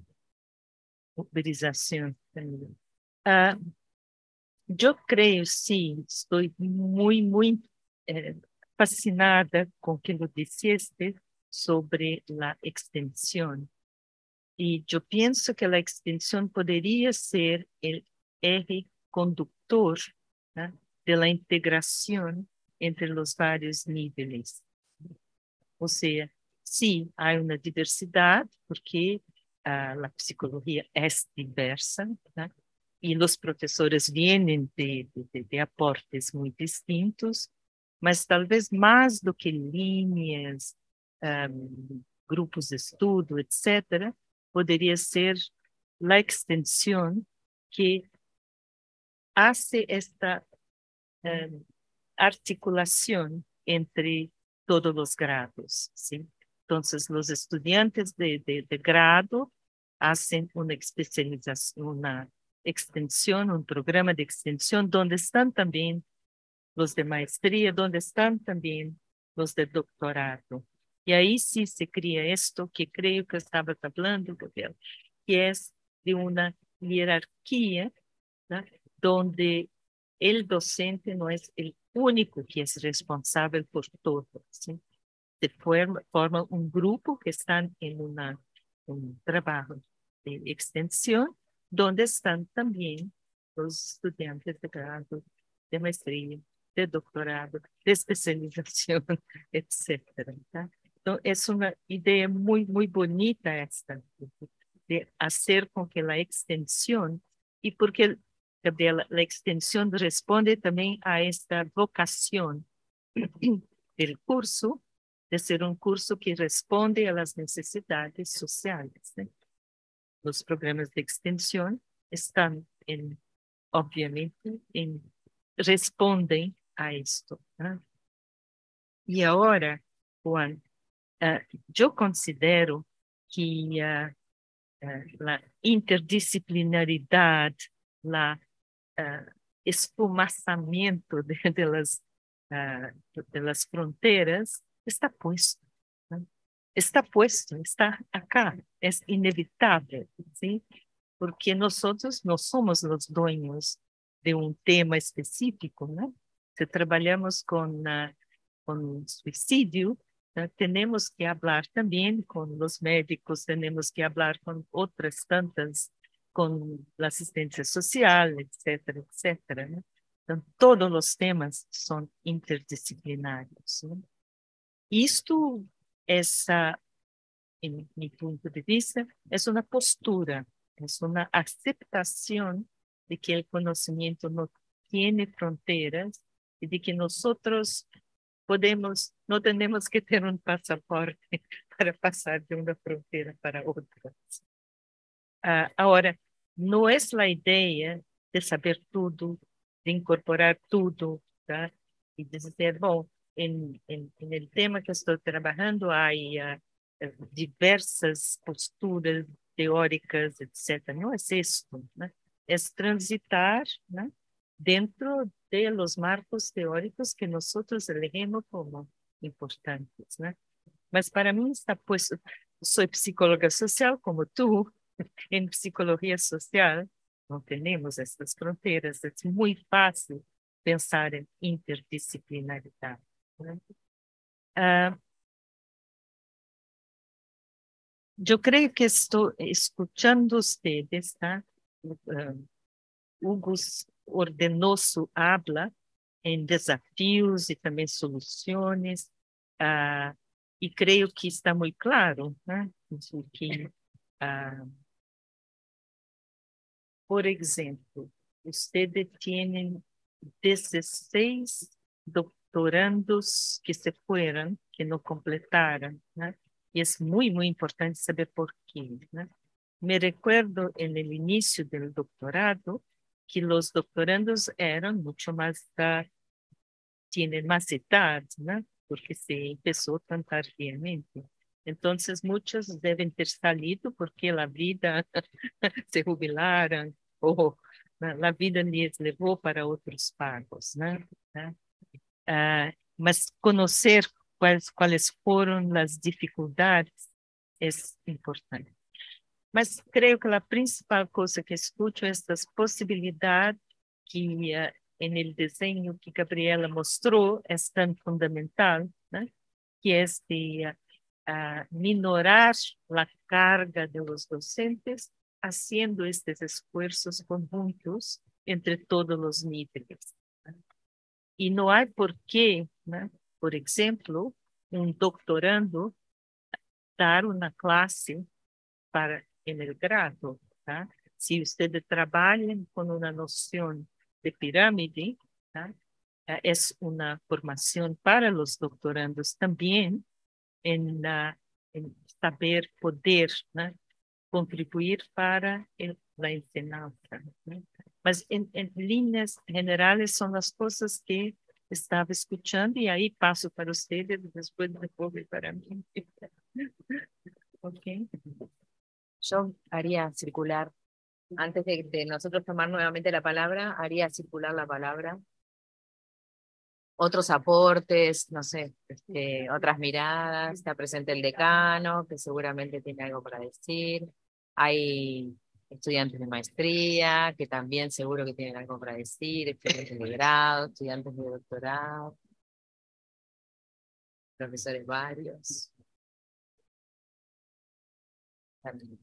Speaker 7: Uberização também. Uh, eu creio, sim, estou muito, muito eh, fascinada com o que eu disseste sobre a extensão. E eu penso que a extensão poderia ser o eje condutor, né, da integração entre os vários níveis. Ou seja, sim, há uma diversidade, porque uh, a psicologia é diversa, né, e os professores vêm de, de, de aportes muito distintos, mas talvez mais do que linhas, um, grupos de estudo, etcétera, poderia ser a extensão que hace esta um, articulação entre todos os grados, ¿sí? Então, os estudantes de, de, de grado hacen uma especialização, uma extensão, um programa de extensão, onde estão também os de maestria, onde estão também os de doutorado. E aí sim se cria isto que creio que estava falando, Gabriel, que é de uma hierarquia, né, onde o docente não é o único que é responsável por todo. ¿Sí? Se forma, forma um grupo que está em uma, um trabalho de extensão, onde estão também os estudantes de grado, de maestria, de doutorado, de especialização, etcétera. Tá? Então, é uma ideia muito, muito bonita esta, de fazer com que a extensão, e porque, Gabriela, a extensão responde também a esta vocação do curso de ser un curso que responde a las necesidades sociales, ¿no? Los programas de extensión están en, obviamente, en, responden a esto, ¿no? Y ahora, Juan, uh, yo considero que uh, uh, la interdisciplinaridad, la uh, esfumazamiento de, de, las, uh, de las fronteras está puesto, ¿no? Está puesto, está acá, es inevitable, ¿sí? Porque nosotros no somos los dueños de un tema específico, ¿no? Si trabajamos con, uh, con suicidio, uh, tenemos que hablar también con los médicos, tenemos que hablar con otras tantas, con la asistencia social, etcétera, etcétera, ¿no? Entonces, todos los temas son interdisciplinarios, ¿no? Esto es, uh, en mi punto de vista, es una postura, es una aceptación de que el conocimiento no tiene fronteras y de que nosotros podemos, no tenemos que tener un pasaporte para pasar de una frontera para otra. Uh, ahora, no es la idea de saber todo, de incorporar todo, ¿tá? Y de dizer, bom, en, en, en el tema que estoy trabajando hay uh, diversas posturas teóricas, etcétera. No es esto, ¿no? Es transitar, ¿no?, dentro de los marcos teóricos que nosotros elegimos como importantes, ¿no? Mas para mí está pues, soy psicóloga social como tú. En psicología social no tenemos estas fronteras, es muy fácil pensar en interdisciplinaridad, ¿no? Uh, yo creo que estoy escuchando ustedes, ¿tá? Uh, Hugo Ordenoso habla en desafíos y también soluciones, uh, y creo que está muy claro, ¿no? Que, uh, por ejemplo, ustedes tienen dieciséis doctorandos que se fueron, que no completaron, ¿no? Y es muy, muy importante saber por qué, ¿no? Me recuerdo en el inicio del doctorado que los doctorandos eran mucho más, uh, tienen más edad, ¿no? Porque se empezó tan tardíamente. Entonces, muchos deben ter salido porque la vida se jubilaron o la vida les levou para outros pagos, né? Uh, mas conhecer quais, quais foram as dificuldades é importante. Mas creio que a principal coisa que escuto é estas possibilidades que uh, em el desenho que Gabriela mostrou é tão fundamental, né? Que é de uh, minorar a carga de los docentes haciendo estos esfuerzos conjuntos entre todos los niveles. Y no hay por qué, ¿no?, por ejemplo, un doctorando dar una clase para en el grado, ¿tá? Si ustedes trabajan con una noción de pirámide, ¿tá?, es una formación para los doctorandos también en, uh, en saber poder, ¿no?, contribuir para el, la enseñanza, ¿no? Mas en, en líneas generales son las cosas que estaba escuchando y ahí paso para ustedes y después me vuelve para mí. Okay.
Speaker 1: Yo haría circular, antes de, de nosotros tomar nuevamente la palabra, haría circular la palabra. Otros aportes, no sé, este, otras miradas. Está presente el decano, que seguramente tiene algo para decir. Hay estudiantes de maestría, que también seguro que tienen algo para decir, estudiantes de grado, estudiantes de doctorado, profesores varios. También.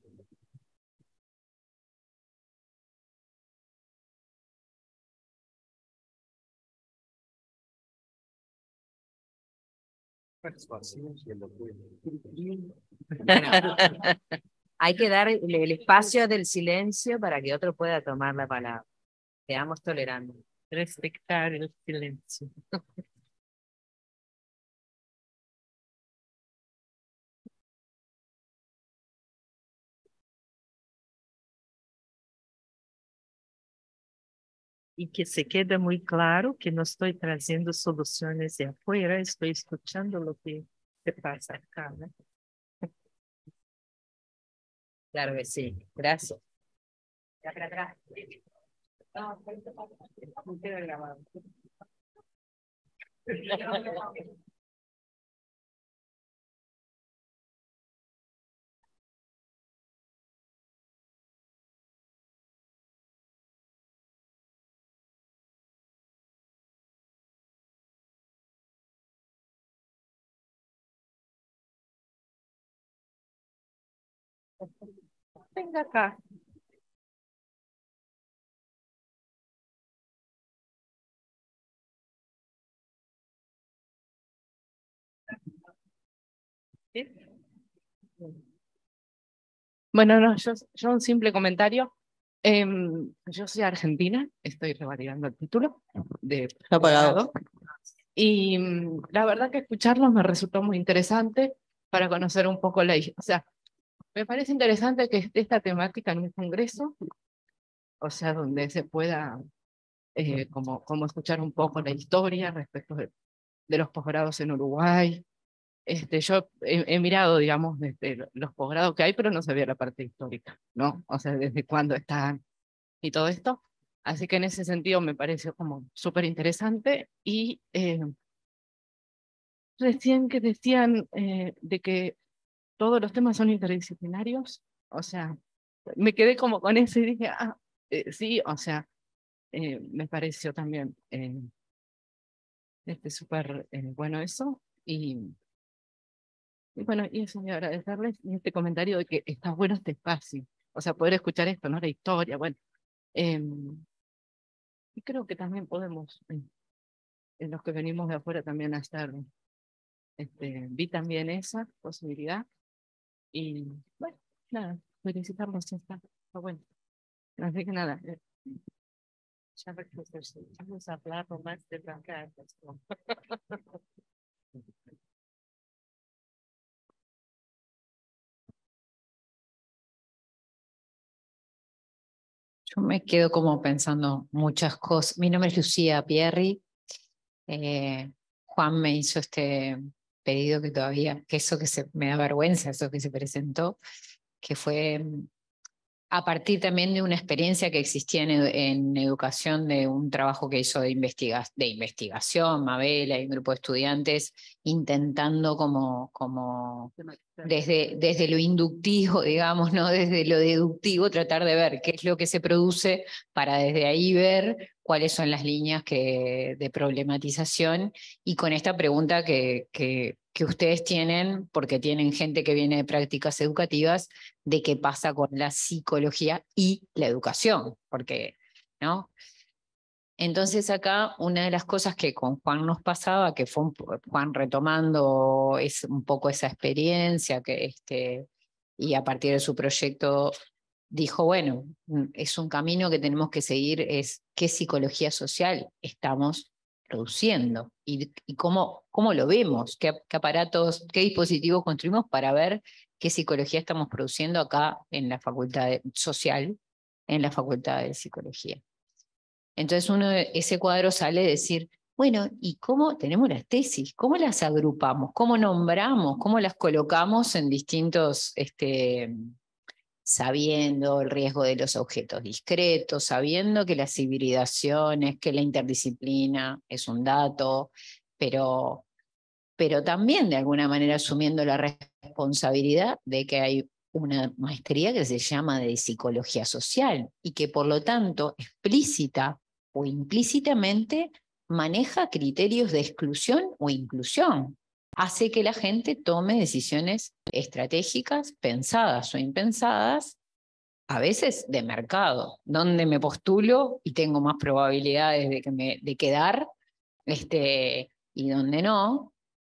Speaker 1: Bueno, hay que dar el, el espacio del silencio para que otro pueda tomar la palabra. Seamos tolerantes.
Speaker 7: Respetar el silencio. y que se quede muy claro que no estoy trayendo soluciones de afuera, estoy escuchando lo que se pasa acá, ¿no?
Speaker 1: Claro que sí. Gracias.
Speaker 7: Venga acá. ¿Sí? Bueno, no, yo, yo un simple comentario. Em, yo soy argentina, estoy revalidando el título de abogado. Y mm, la verdad que escucharlos me resultó muy interesante para conocer un poco la... O sea, me parece interesante que esté esta temática en un congreso, o sea, donde se pueda eh, como, como escuchar un poco la historia respecto de, de los posgrados en Uruguay. Este, yo he, he mirado, digamos, desde los posgrados que hay, pero no sabía la parte histórica, ¿no? O sea, desde cuándo están y todo esto. Así que en ese sentido me pareció como súper interesante. Y eh, recién que decían eh, de que todos los temas son interdisciplinarios, o sea, me quedé como con eso y dije, ah, eh, sí, o sea, eh, me pareció también eh, este, súper eh, bueno eso. Y, y bueno, y eso, y agradecerles y este comentario de que está bueno este espacio, o sea, poder escuchar esto, ¿no? La historia, bueno. Eh, y creo que también podemos, eh, en los que venimos de afuera también a estar, este, vi también esa posibilidad. Y bueno, nada, felicitarlos, ya está, está bueno. Así que nada, eh, ya vamos a hablar más de acá.
Speaker 8: Yo me quedo como pensando muchas cosas. Mi nombre es Lucía Pierri. Eh, Juan me hizo este pedido que todavía, que eso que se, me da vergüenza, eso que se presentó, que fue a partir también de una experiencia que existía en, en educación, de un trabajo que hizo de, investiga, de investigación, Mabela y un grupo de estudiantes, intentando como, como desde, desde lo inductivo, digamos, ¿no? Desde lo deductivo, tratar de ver qué es lo que se produce para desde ahí ver cuáles son las líneas que, de problematización, y con esta pregunta que, que, que ustedes tienen, porque tienen gente que viene de prácticas educativas, de qué pasa con la psicología y la educación, porque, ¿no? Entonces acá una de las cosas que con Juan nos pasaba, que fue un, Juan retomando es un poco esa experiencia, que este, y a partir de su proyecto dijo, bueno, es un camino que tenemos que seguir, es qué psicología social estamos produciendo y, y cómo, cómo lo vemos, qué, qué aparatos, qué dispositivos construimos para ver qué psicología estamos produciendo acá en la Facultad de, Social, en la Facultad de Psicología. Entonces uno, ese cuadro sale de decir, bueno, ¿y cómo tenemos las tesis? ¿Cómo las agrupamos? ¿Cómo nombramos? ¿Cómo las colocamos en distintos, este, sabiendo el riesgo de los objetos discretos, sabiendo que las hibridaciones, que la interdisciplina es un dato, pero, pero también de alguna manera asumiendo la responsabilidad de que hay una maestría que se llama de psicología social y que por lo tanto explícita o implícitamente maneja criterios de exclusión o inclusión. Hace que la gente tome decisiones estratégicas, pensadas o impensadas, a veces de mercado, donde me postulo y tengo más probabilidades de, que me, de quedar, este, y donde no.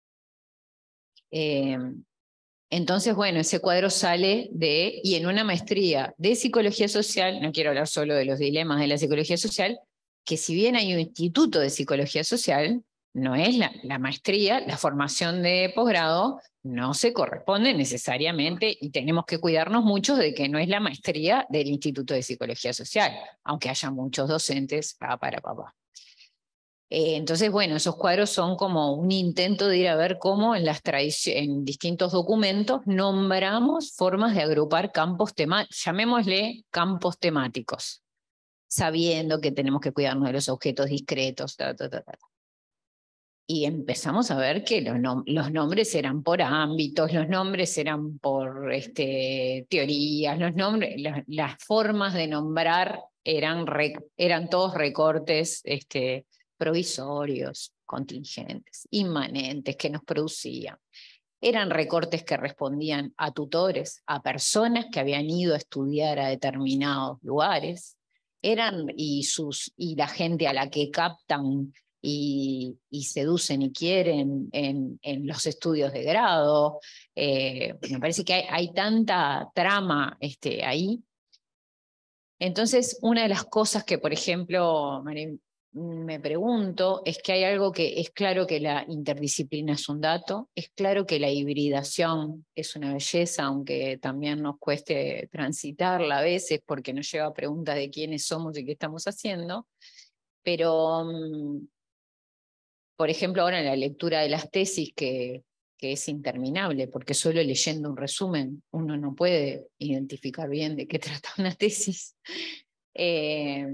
Speaker 8: Eh, entonces, bueno, ese cuadro sale de, y en una maestría de psicología social, no quiero hablar solo de los dilemas de la psicología social, que si bien hay un instituto de psicología social, no es la, la maestría, la formación de posgrado no se corresponde necesariamente y tenemos que cuidarnos mucho de que no es la maestría del Instituto de Psicología Social, aunque haya muchos docentes para para papá. Eh, entonces, bueno, esos cuadros son como un intento de ir a ver cómo en, las en distintos documentos nombramos formas de agrupar campos temáticos, llamémosle campos temáticos, sabiendo que tenemos que cuidarnos de los objetos discretos, ta, ta, ta, ta. Y empezamos a ver que los, nom los nombres eran por ámbitos, los nombres eran por este, teorías, los nombres, la, las formas de nombrar eran, eran todos recortes este, provisorios, contingentes, inmanentes que nos producían. Eran recortes que respondían a tutores, a personas que habían ido a estudiar a determinados lugares, eran y, sus, y la gente a la que captan Y, y seducen y quieren en, en los estudios de grado. Eh, me parece que hay, hay tanta trama este, ahí. Entonces, una de las cosas que, por ejemplo, me, me pregunto es que hay algo que es claro que la interdisciplina es un dato, es claro que la hibridación es una belleza, aunque también nos cueste transitarla a veces porque nos lleva a preguntas de quiénes somos y qué estamos haciendo, pero... Por ejemplo, ahora en la lectura de las tesis, que, que es interminable, porque solo leyendo un resumen uno no puede identificar bien de qué trata una tesis. Eh,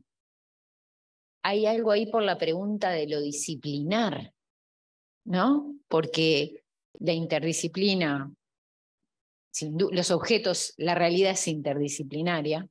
Speaker 8: hay algo ahí por la pregunta de lo disciplinar, ¿no? Porque la interdisciplina, sin los objetos, la realidad es interdisciplinaria,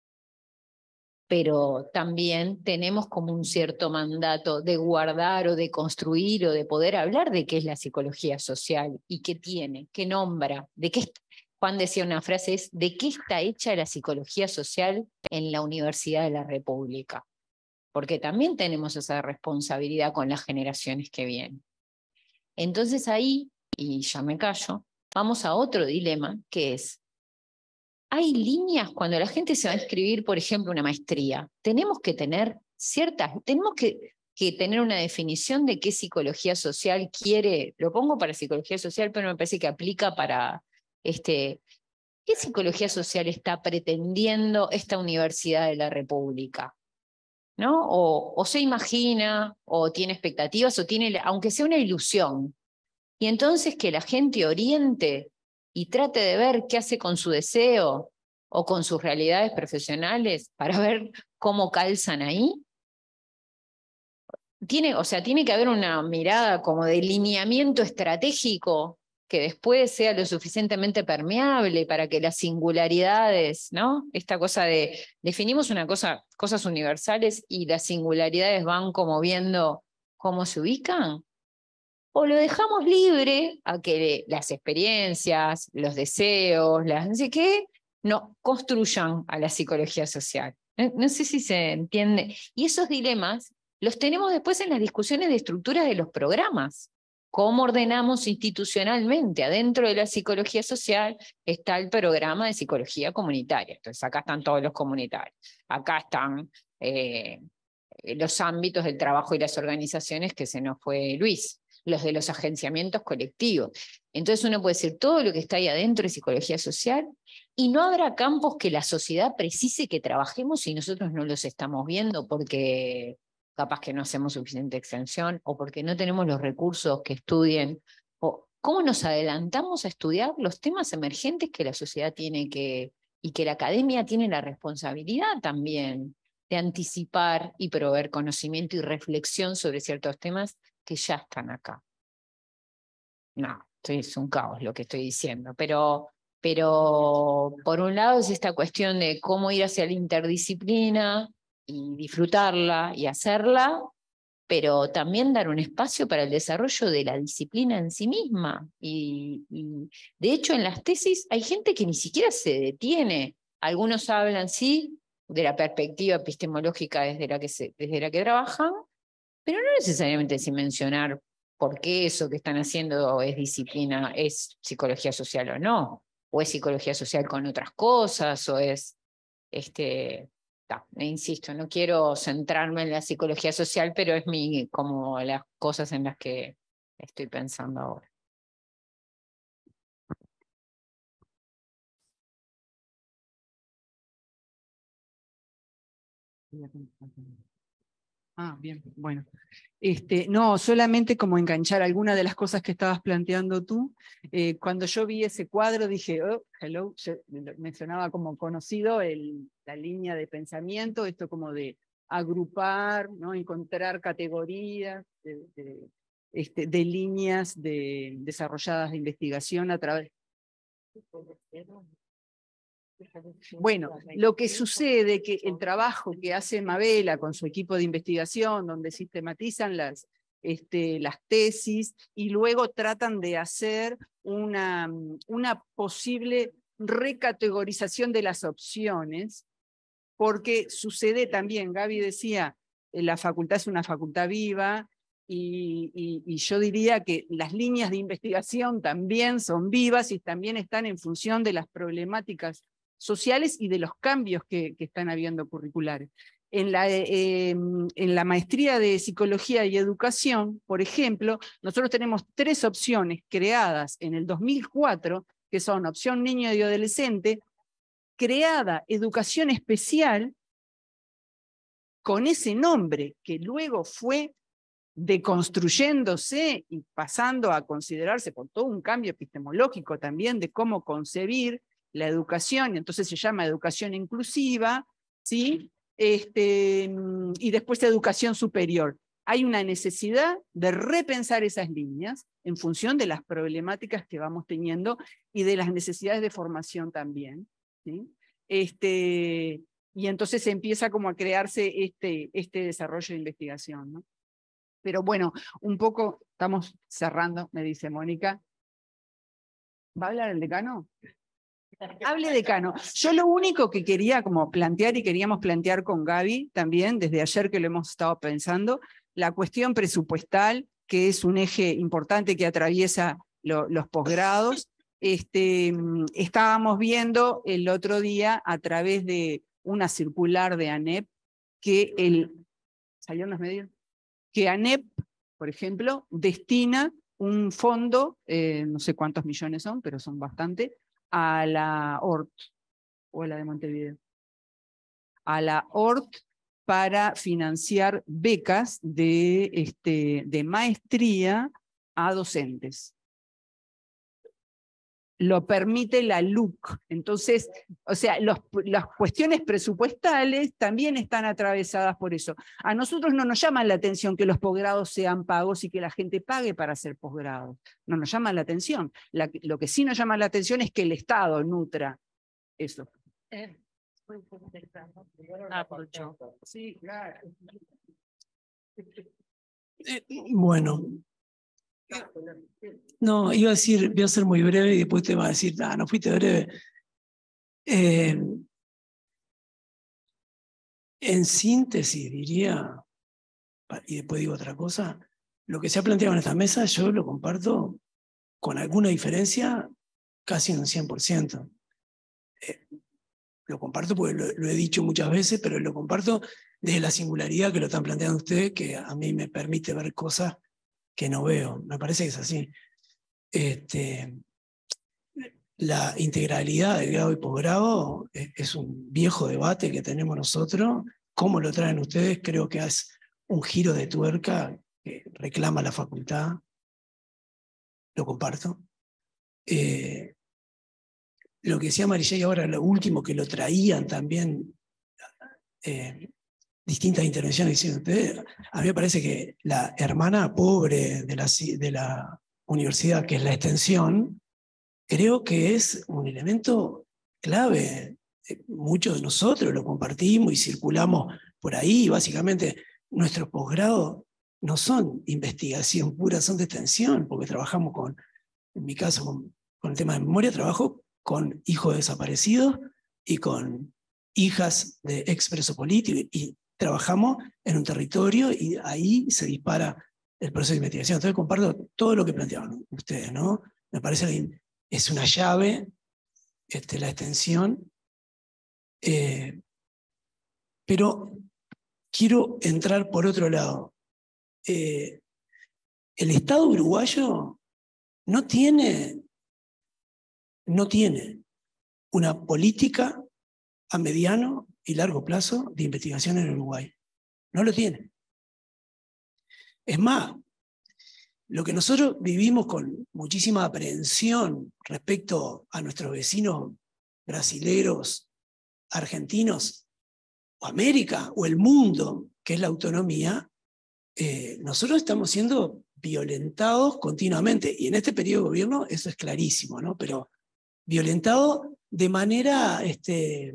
Speaker 8: pero también tenemos como un cierto mandato de guardar o de construir o de poder hablar de qué es la psicología social y qué tiene, qué nombra, de qué, Juan decía una frase, es ¿de qué está hecha la psicología social en la Universidad de la República? Porque también tenemos esa responsabilidad con las generaciones que vienen. Entonces ahí, y ya me callo, vamos a otro dilema, que es, hay líneas cuando la gente se va a inscribir, por ejemplo, una maestría. Tenemos que tener ciertas, tenemos que, que tener una definición de qué psicología social quiere. Lo pongo para psicología social, pero me parece que aplica para este. ¿Qué psicología social está pretendiendo esta Universidad de la República? ¿No? O, o se imagina, o tiene expectativas, o tiene, aunque sea una ilusión. Y entonces que la gente oriente y trate de ver qué hace con su deseo o con sus realidades profesionales para ver cómo calzan ahí. Tiene, o sea, tiene que haber una mirada como de lineamiento estratégico que después sea lo suficientemente permeable para que las singularidades, ¿no? Esta cosa de, definimos una cosa, cosas universales y las singularidades van como viendo cómo se ubican. O lo dejamos libre a que las experiencias, los deseos, las no sé qué, no construyan a la psicología social. No, no sé si se entiende. Y esos dilemas los tenemos después en las discusiones de estructuras de los programas. ¿Cómo ordenamos institucionalmente? Adentro de la psicología social está el programa de psicología comunitaria. Entonces acá están todos los comunitarios. Acá están eh, los ámbitos del trabajo y las organizaciones que se nos fue Luis. Los de los agenciamientos colectivos. Entonces uno puede decir todo lo que está ahí adentro de psicología social y no habrá campos que la sociedad precise que trabajemos y nosotros no los estamos viendo porque capaz que no hacemos suficiente extensión o porque no tenemos los recursos que estudien. O ¿cómo nos adelantamos a estudiar los temas emergentes que la sociedad tiene que, y que la academia tiene la responsabilidad también de anticipar y proveer conocimiento y reflexión sobre ciertos temas que ya están acá? No, es un caos lo que estoy diciendo, pero, pero por un lado es esta cuestión de cómo ir hacia la interdisciplina y disfrutarla y hacerla, pero también dar un espacio para el desarrollo de la disciplina en sí misma. Y, y de hecho en las tesis hay gente que ni siquiera se detiene. Algunos hablan, sí, de la perspectiva epistemológica desde la que, se, desde la que trabajan, pero no necesariamente sin mencionar por qué eso que están haciendo es disciplina, es psicología social o no, o es psicología social con otras cosas, o es este, ta, insisto, no quiero centrarme en la psicología social, pero es mi, como las cosas en las que estoy pensando ahora.
Speaker 2: Ah, bien, bueno. Este, no, solamente como enganchar alguna de las cosas que estabas planteando tú. Eh, cuando yo vi ese cuadro dije, oh, hello, yo mencionaba como conocido el, la línea de pensamiento, esto como de agrupar, ¿no? Encontrar categorías de, de, este, de líneas de, desarrolladas de investigación a través. Bueno, lo que sucede que el trabajo que hace Mabela con su equipo de investigación, donde sistematizan las, este, las tesis y luego tratan de hacer una, una posible recategorización de las opciones, porque sucede también, Gaby decía, la facultad es una facultad viva, y, y, y yo diría que las líneas de investigación también son vivas y también están en función de las problemáticas sociales y de los cambios que, que están habiendo curriculares. En la, eh, en la maestría de Psicología y Educación, por ejemplo, nosotros tenemos tres opciones creadas en el dos mil cuatro, que son opción niño y adolescente, creada Educación Especial, con ese nombre, que luego fue deconstruyéndose y pasando a considerarse por todo un cambio epistemológico también de cómo concebir la educación, y entonces se llama educación inclusiva, ¿sí? Este, y después educación superior. Hay una necesidad de repensar esas líneas en función de las problemáticas que vamos teniendo y de las necesidades de formación también, ¿sí? Este, y entonces empieza como a crearse este, este desarrollo de investigación, ¿no? Pero bueno, un poco, estamos cerrando, me dice Mónica. ¿Va a hablar el decano? Hable decano. Yo lo único que quería como plantear y queríamos plantear con Gaby también, desde ayer que lo hemos estado pensando, la cuestión presupuestal, que es un eje importante que atraviesa lo, los posgrados. Este, estábamos viendo el otro día a través de una circular de ANEP que el... ¿Salió en los medios? Que ANEP, por ejemplo, destina un fondo, eh, no sé cuántos millones son, pero son bastante, a la O R T, o a la de Montevideo, a la O R T para financiar becas de, este, de maestría a docentes. Lo permite la L U C. Entonces, o sea, los, las cuestiones presupuestales también están atravesadas por eso. A nosotros no nos llama la atención que los posgrados sean pagos y que la gente pague para hacer posgrados. No nos llama la atención. La, lo que sí nos llama la atención es que el Estado nutra eso.
Speaker 7: Eh, ah,
Speaker 2: sí, claro.
Speaker 9: Eh, bueno. No, iba a decir, voy a ser muy breve y después te va a decir, ah, no fuiste breve. Eh, en síntesis, diría, y después digo otra cosa, lo que se ha planteado en esta mesa yo lo comparto con alguna diferencia casi en un cien por ciento. Eh, lo comparto porque lo, lo he dicho muchas veces, pero lo comparto desde la singularidad que lo están planteando ustedes, que a mí me permite ver cosas que no veo. Me parece que es así. Este, la integralidad del grado y posgrado es, es un viejo debate que tenemos nosotros. ¿Cómo lo traen ustedes? Creo que es un giro de tuerca que reclama la facultad. Lo comparto. Eh, lo que decía Marillay ahora, lo último que lo traían también, eh, distintas intervenciones que hicieron ustedes, a mí me parece que la hermana pobre de la, de la universidad, que es la extensión, creo que es un elemento clave. Muchos de nosotros lo compartimos y circulamos por ahí. Básicamente, nuestros posgrados no son investigación pura, son de extensión, porque trabajamos con, en mi caso, con, con el tema de memoria, trabajo con hijos desaparecidos y con hijas de expresos políticos, y trabajamos en un territorio y ahí se dispara el proceso de investigación. Entonces comparto todo lo que planteaban ustedes, ¿no? Me parece que es una llave, este, la extensión. Eh, Pero quiero entrar por otro lado. Eh, el Estado uruguayo no tiene, no tiene una política a mediano y largo plazo de investigación en Uruguay. No lo tiene. Es más, lo que nosotros vivimos con muchísima aprehensión respecto a nuestros vecinos brasileros, argentinos, o América, o el mundo, que es la autonomía, eh, nosotros estamos siendo violentados continuamente. Y en este periodo de gobierno eso es clarísimo, ¿no? Pero violentados de manera este,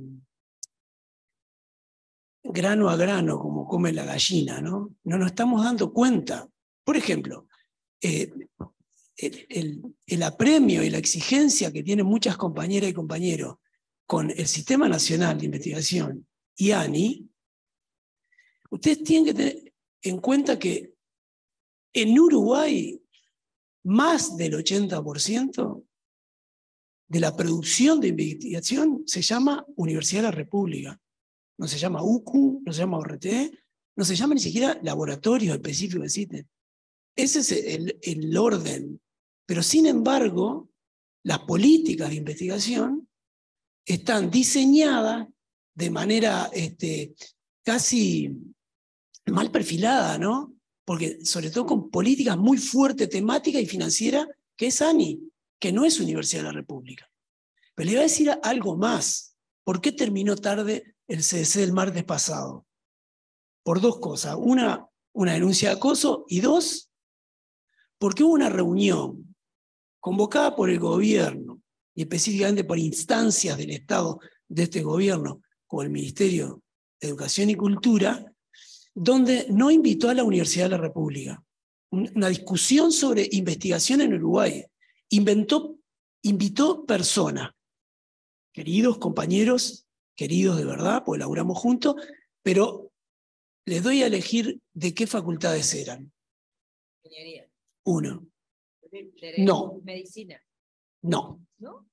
Speaker 9: grano a grano, como come la gallina, ¿no? No nos estamos dando cuenta. Por ejemplo, eh, el, el, el apremio y la exigencia que tienen muchas compañeras y compañeros con el Sistema Nacional de Investigación y A N I, ustedes tienen que tener en cuenta que en Uruguay más del ochenta por ciento de la producción de investigación se llama Universidad de la República. No se llama U C U, no se llama O R T, no se llama ni siquiera laboratorio específico que existen. Ese es el, el orden. Pero sin embargo, las políticas de investigación están diseñadas de manera este, casi mal perfilada, ¿no? Porque sobre todo con políticas muy fuertes, temática y financiera, que es A N I, que no es Universidad de la República. Pero le voy a decir algo más. ¿Por qué terminó tarde el C D C del martes pasado? Por dos cosas. Una, una denuncia de acoso, y dos, porque hubo una reunión convocada por el gobierno, y específicamente por instancias del Estado de este gobierno, como el Ministerio de Educación y Cultura, donde no invitó a la Universidad de la República. Una discusión sobre investigación en Uruguay. Inventó, invitó personas, queridos compañeros, queridos de verdad, pues laburamos juntos, pero les doy a elegir de qué facultades eran.
Speaker 1: Ingeniería.
Speaker 9: Uno.
Speaker 1: Derecho.
Speaker 9: No.
Speaker 1: Medicina.
Speaker 9: No.
Speaker 1: ¿No?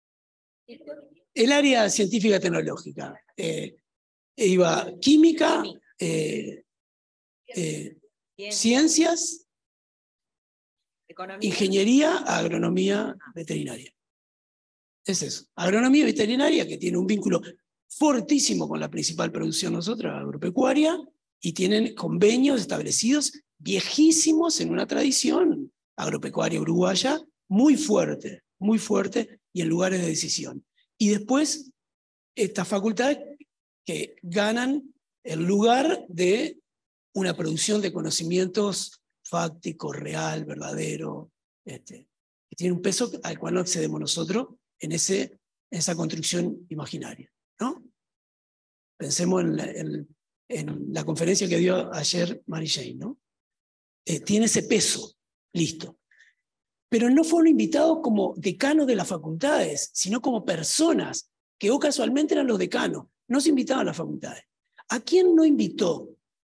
Speaker 9: El área científica tecnológica. Eh, iba química, eh, eh, ciencias,
Speaker 1: Economía.
Speaker 9: ingeniería, agronomía veterinaria. Es eso. Agronomía veterinaria, que tiene un vínculo fortísimo con la principal producción nosotros, agropecuaria, y tienen convenios establecidos viejísimos en una tradición agropecuaria uruguaya muy fuerte, muy fuerte y en lugares de decisión. Y después, estas facultades que ganan el lugar de una producción de conocimientos fáctico, real, verdadero, este, que tiene un peso al cual no accedemos nosotros en, ese, en esa construcción imaginaria, ¿no? Pensemos en la, en, en la conferencia que dio ayer Mary Jane, ¿no? Eh, tiene ese peso, listo. Pero no fueron invitados como decanos de las facultades, sino como personas, que o casualmente eran los decanos, no se invitaban a las facultades. ¿A quién no invitó?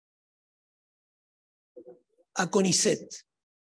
Speaker 9: A CONICET.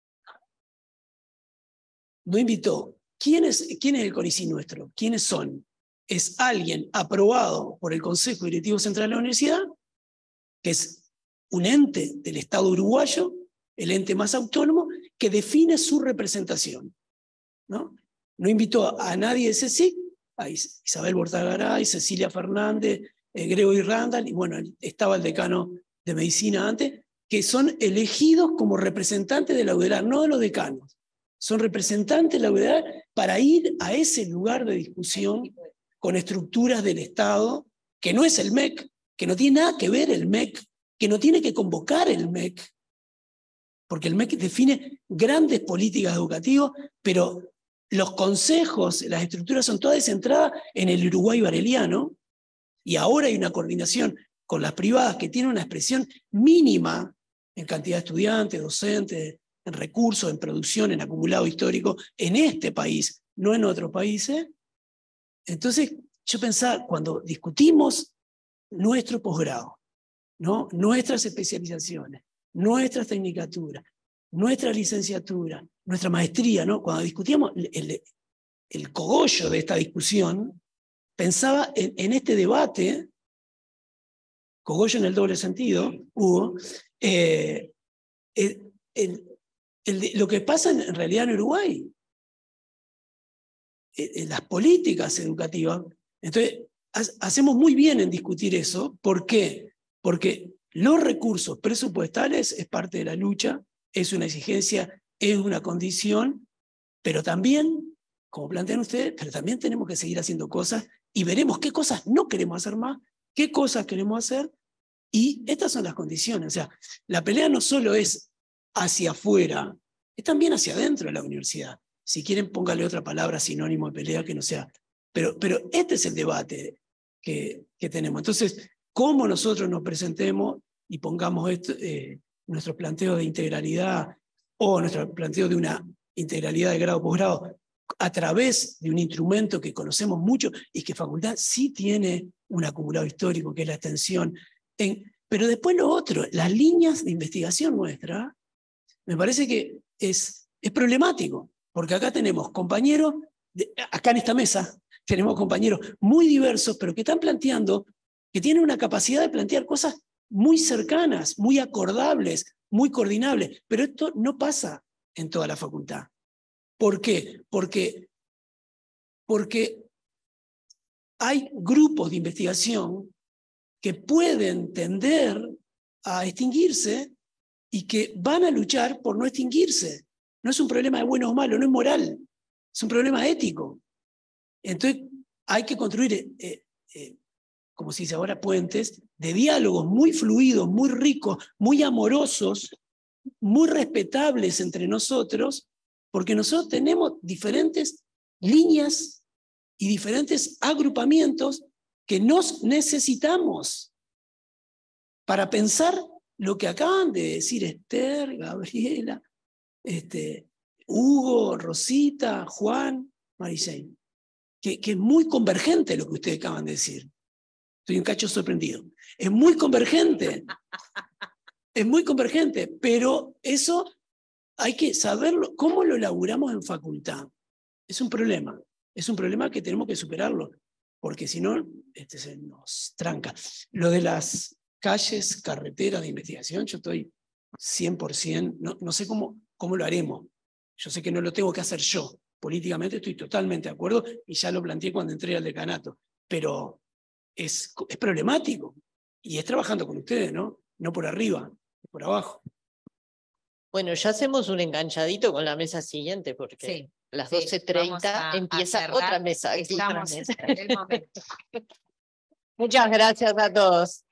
Speaker 9: No invitó. ¿Quién es, quién es el CONICET nuestro? ¿Quiénes son? Es alguien aprobado por el Consejo Directivo Central de la Universidad, que es un ente del Estado uruguayo, el ente más autónomo, que define su representación, ¿no? No invitó a nadie de C S I C, a Isabel Bortagaray, Cecilia Fernández, eh, Gregory Randall, y bueno, estaba el decano de medicina antes, que son elegidos como representantes de la U D E L A R, no de los decanos. Son representantes de la U D E L A R para ir a ese lugar de discusión con estructuras del Estado, que no es el M E C, que no tiene nada que ver el M E C, que no tiene que convocar el M E C, porque el M E C define grandes políticas educativas, pero los consejos, las estructuras son todas centradas en el Uruguay bareliano, y ahora hay una coordinación con las privadas que tiene una expresión mínima en cantidad de estudiantes, docentes, en recursos, en producción, en acumulado histórico, en este país, no en otros países. Entonces, yo pensaba, cuando discutimos nuestro posgrado, ¿no? Nuestras especializaciones, nuestras tecnicaturas, nuestra licenciatura, nuestra maestría, ¿no? Cuando discutíamos el, el, el cogollo de esta discusión, pensaba en, en este debate cogollo en el doble sentido, Hugo, eh, el, el, el, lo que pasa en, en realidad en Uruguay, eh, las políticas educativas, entonces ha, hacemos muy bien en discutir eso. ¿Por qué? Porque los recursos presupuestales es parte de la lucha, es una exigencia, es una condición, pero también, como plantean ustedes, pero también tenemos que seguir haciendo cosas y veremos qué cosas no queremos hacer más, qué cosas queremos hacer, y estas son las condiciones. O sea, la pelea no solo es hacia afuera, es también hacia adentro de la universidad. Si quieren, póngale otra palabra sinónimo de pelea que no sea. Pero, pero este es el debate que, que tenemos. Entonces, cómo nosotros nos presentemos y pongamos esto, eh, nuestro planteo de integralidad o nuestro planteo de una integralidad de grado posgrado a través de un instrumento que conocemos mucho y que Facultad sí tiene un acumulado histórico, que es la extensión. En, pero después lo otro, las líneas de investigación nuestra, me parece que es, es problemático, porque acá tenemos compañeros, de, acá en esta mesa, tenemos compañeros muy diversos, pero que están planteando, que tienen una capacidad de plantear cosas muy cercanas, muy acordables, muy coordinables, pero esto no pasa en toda la facultad. ¿Por qué? Porque, porque hay grupos de investigación que pueden tender a extinguirse y que van a luchar por no extinguirse. No es un problema de bueno o malo, no es moral, es un problema ético. Entonces hay que construir, eh, eh, como se dice ahora, puentes de diálogos muy fluidos, muy ricos, muy amorosos, muy respetables entre nosotros, porque nosotros tenemos diferentes líneas y diferentes agrupamientos que nos necesitamos para pensar lo que acaban de decir Esther, Gabriela, este, Hugo, Rosita, Juan, Marisén, que, que es muy convergente lo que ustedes acaban de decir. Estoy un cacho sorprendido. Es muy convergente. Es muy convergente, pero eso hay que saberlo, cómo lo elaboramos en facultad. Es un problema, es un problema que tenemos que superarlo, porque si no, este, se nos tranca. Lo de las calles, carreteras de investigación, yo estoy cien por ciento, no, no sé cómo, cómo lo haremos. Yo sé que no lo tengo que hacer yo. Políticamente estoy totalmente de acuerdo y ya lo planteé cuando entré al decanato, pero es, es problemático y es trabajando con ustedes, ¿no? No por arriba, por abajo.
Speaker 10: Bueno, ya hacemos un enganchadito con la mesa siguiente, porque
Speaker 1: Sí,
Speaker 10: a las
Speaker 1: sí,
Speaker 10: doce treinta
Speaker 1: vamos a-
Speaker 10: empieza
Speaker 1: a cerrar.
Speaker 10: otra mesa.
Speaker 1: Estamos
Speaker 10: otra mesa.
Speaker 1: en el momento.
Speaker 10: Muchas gracias a todos.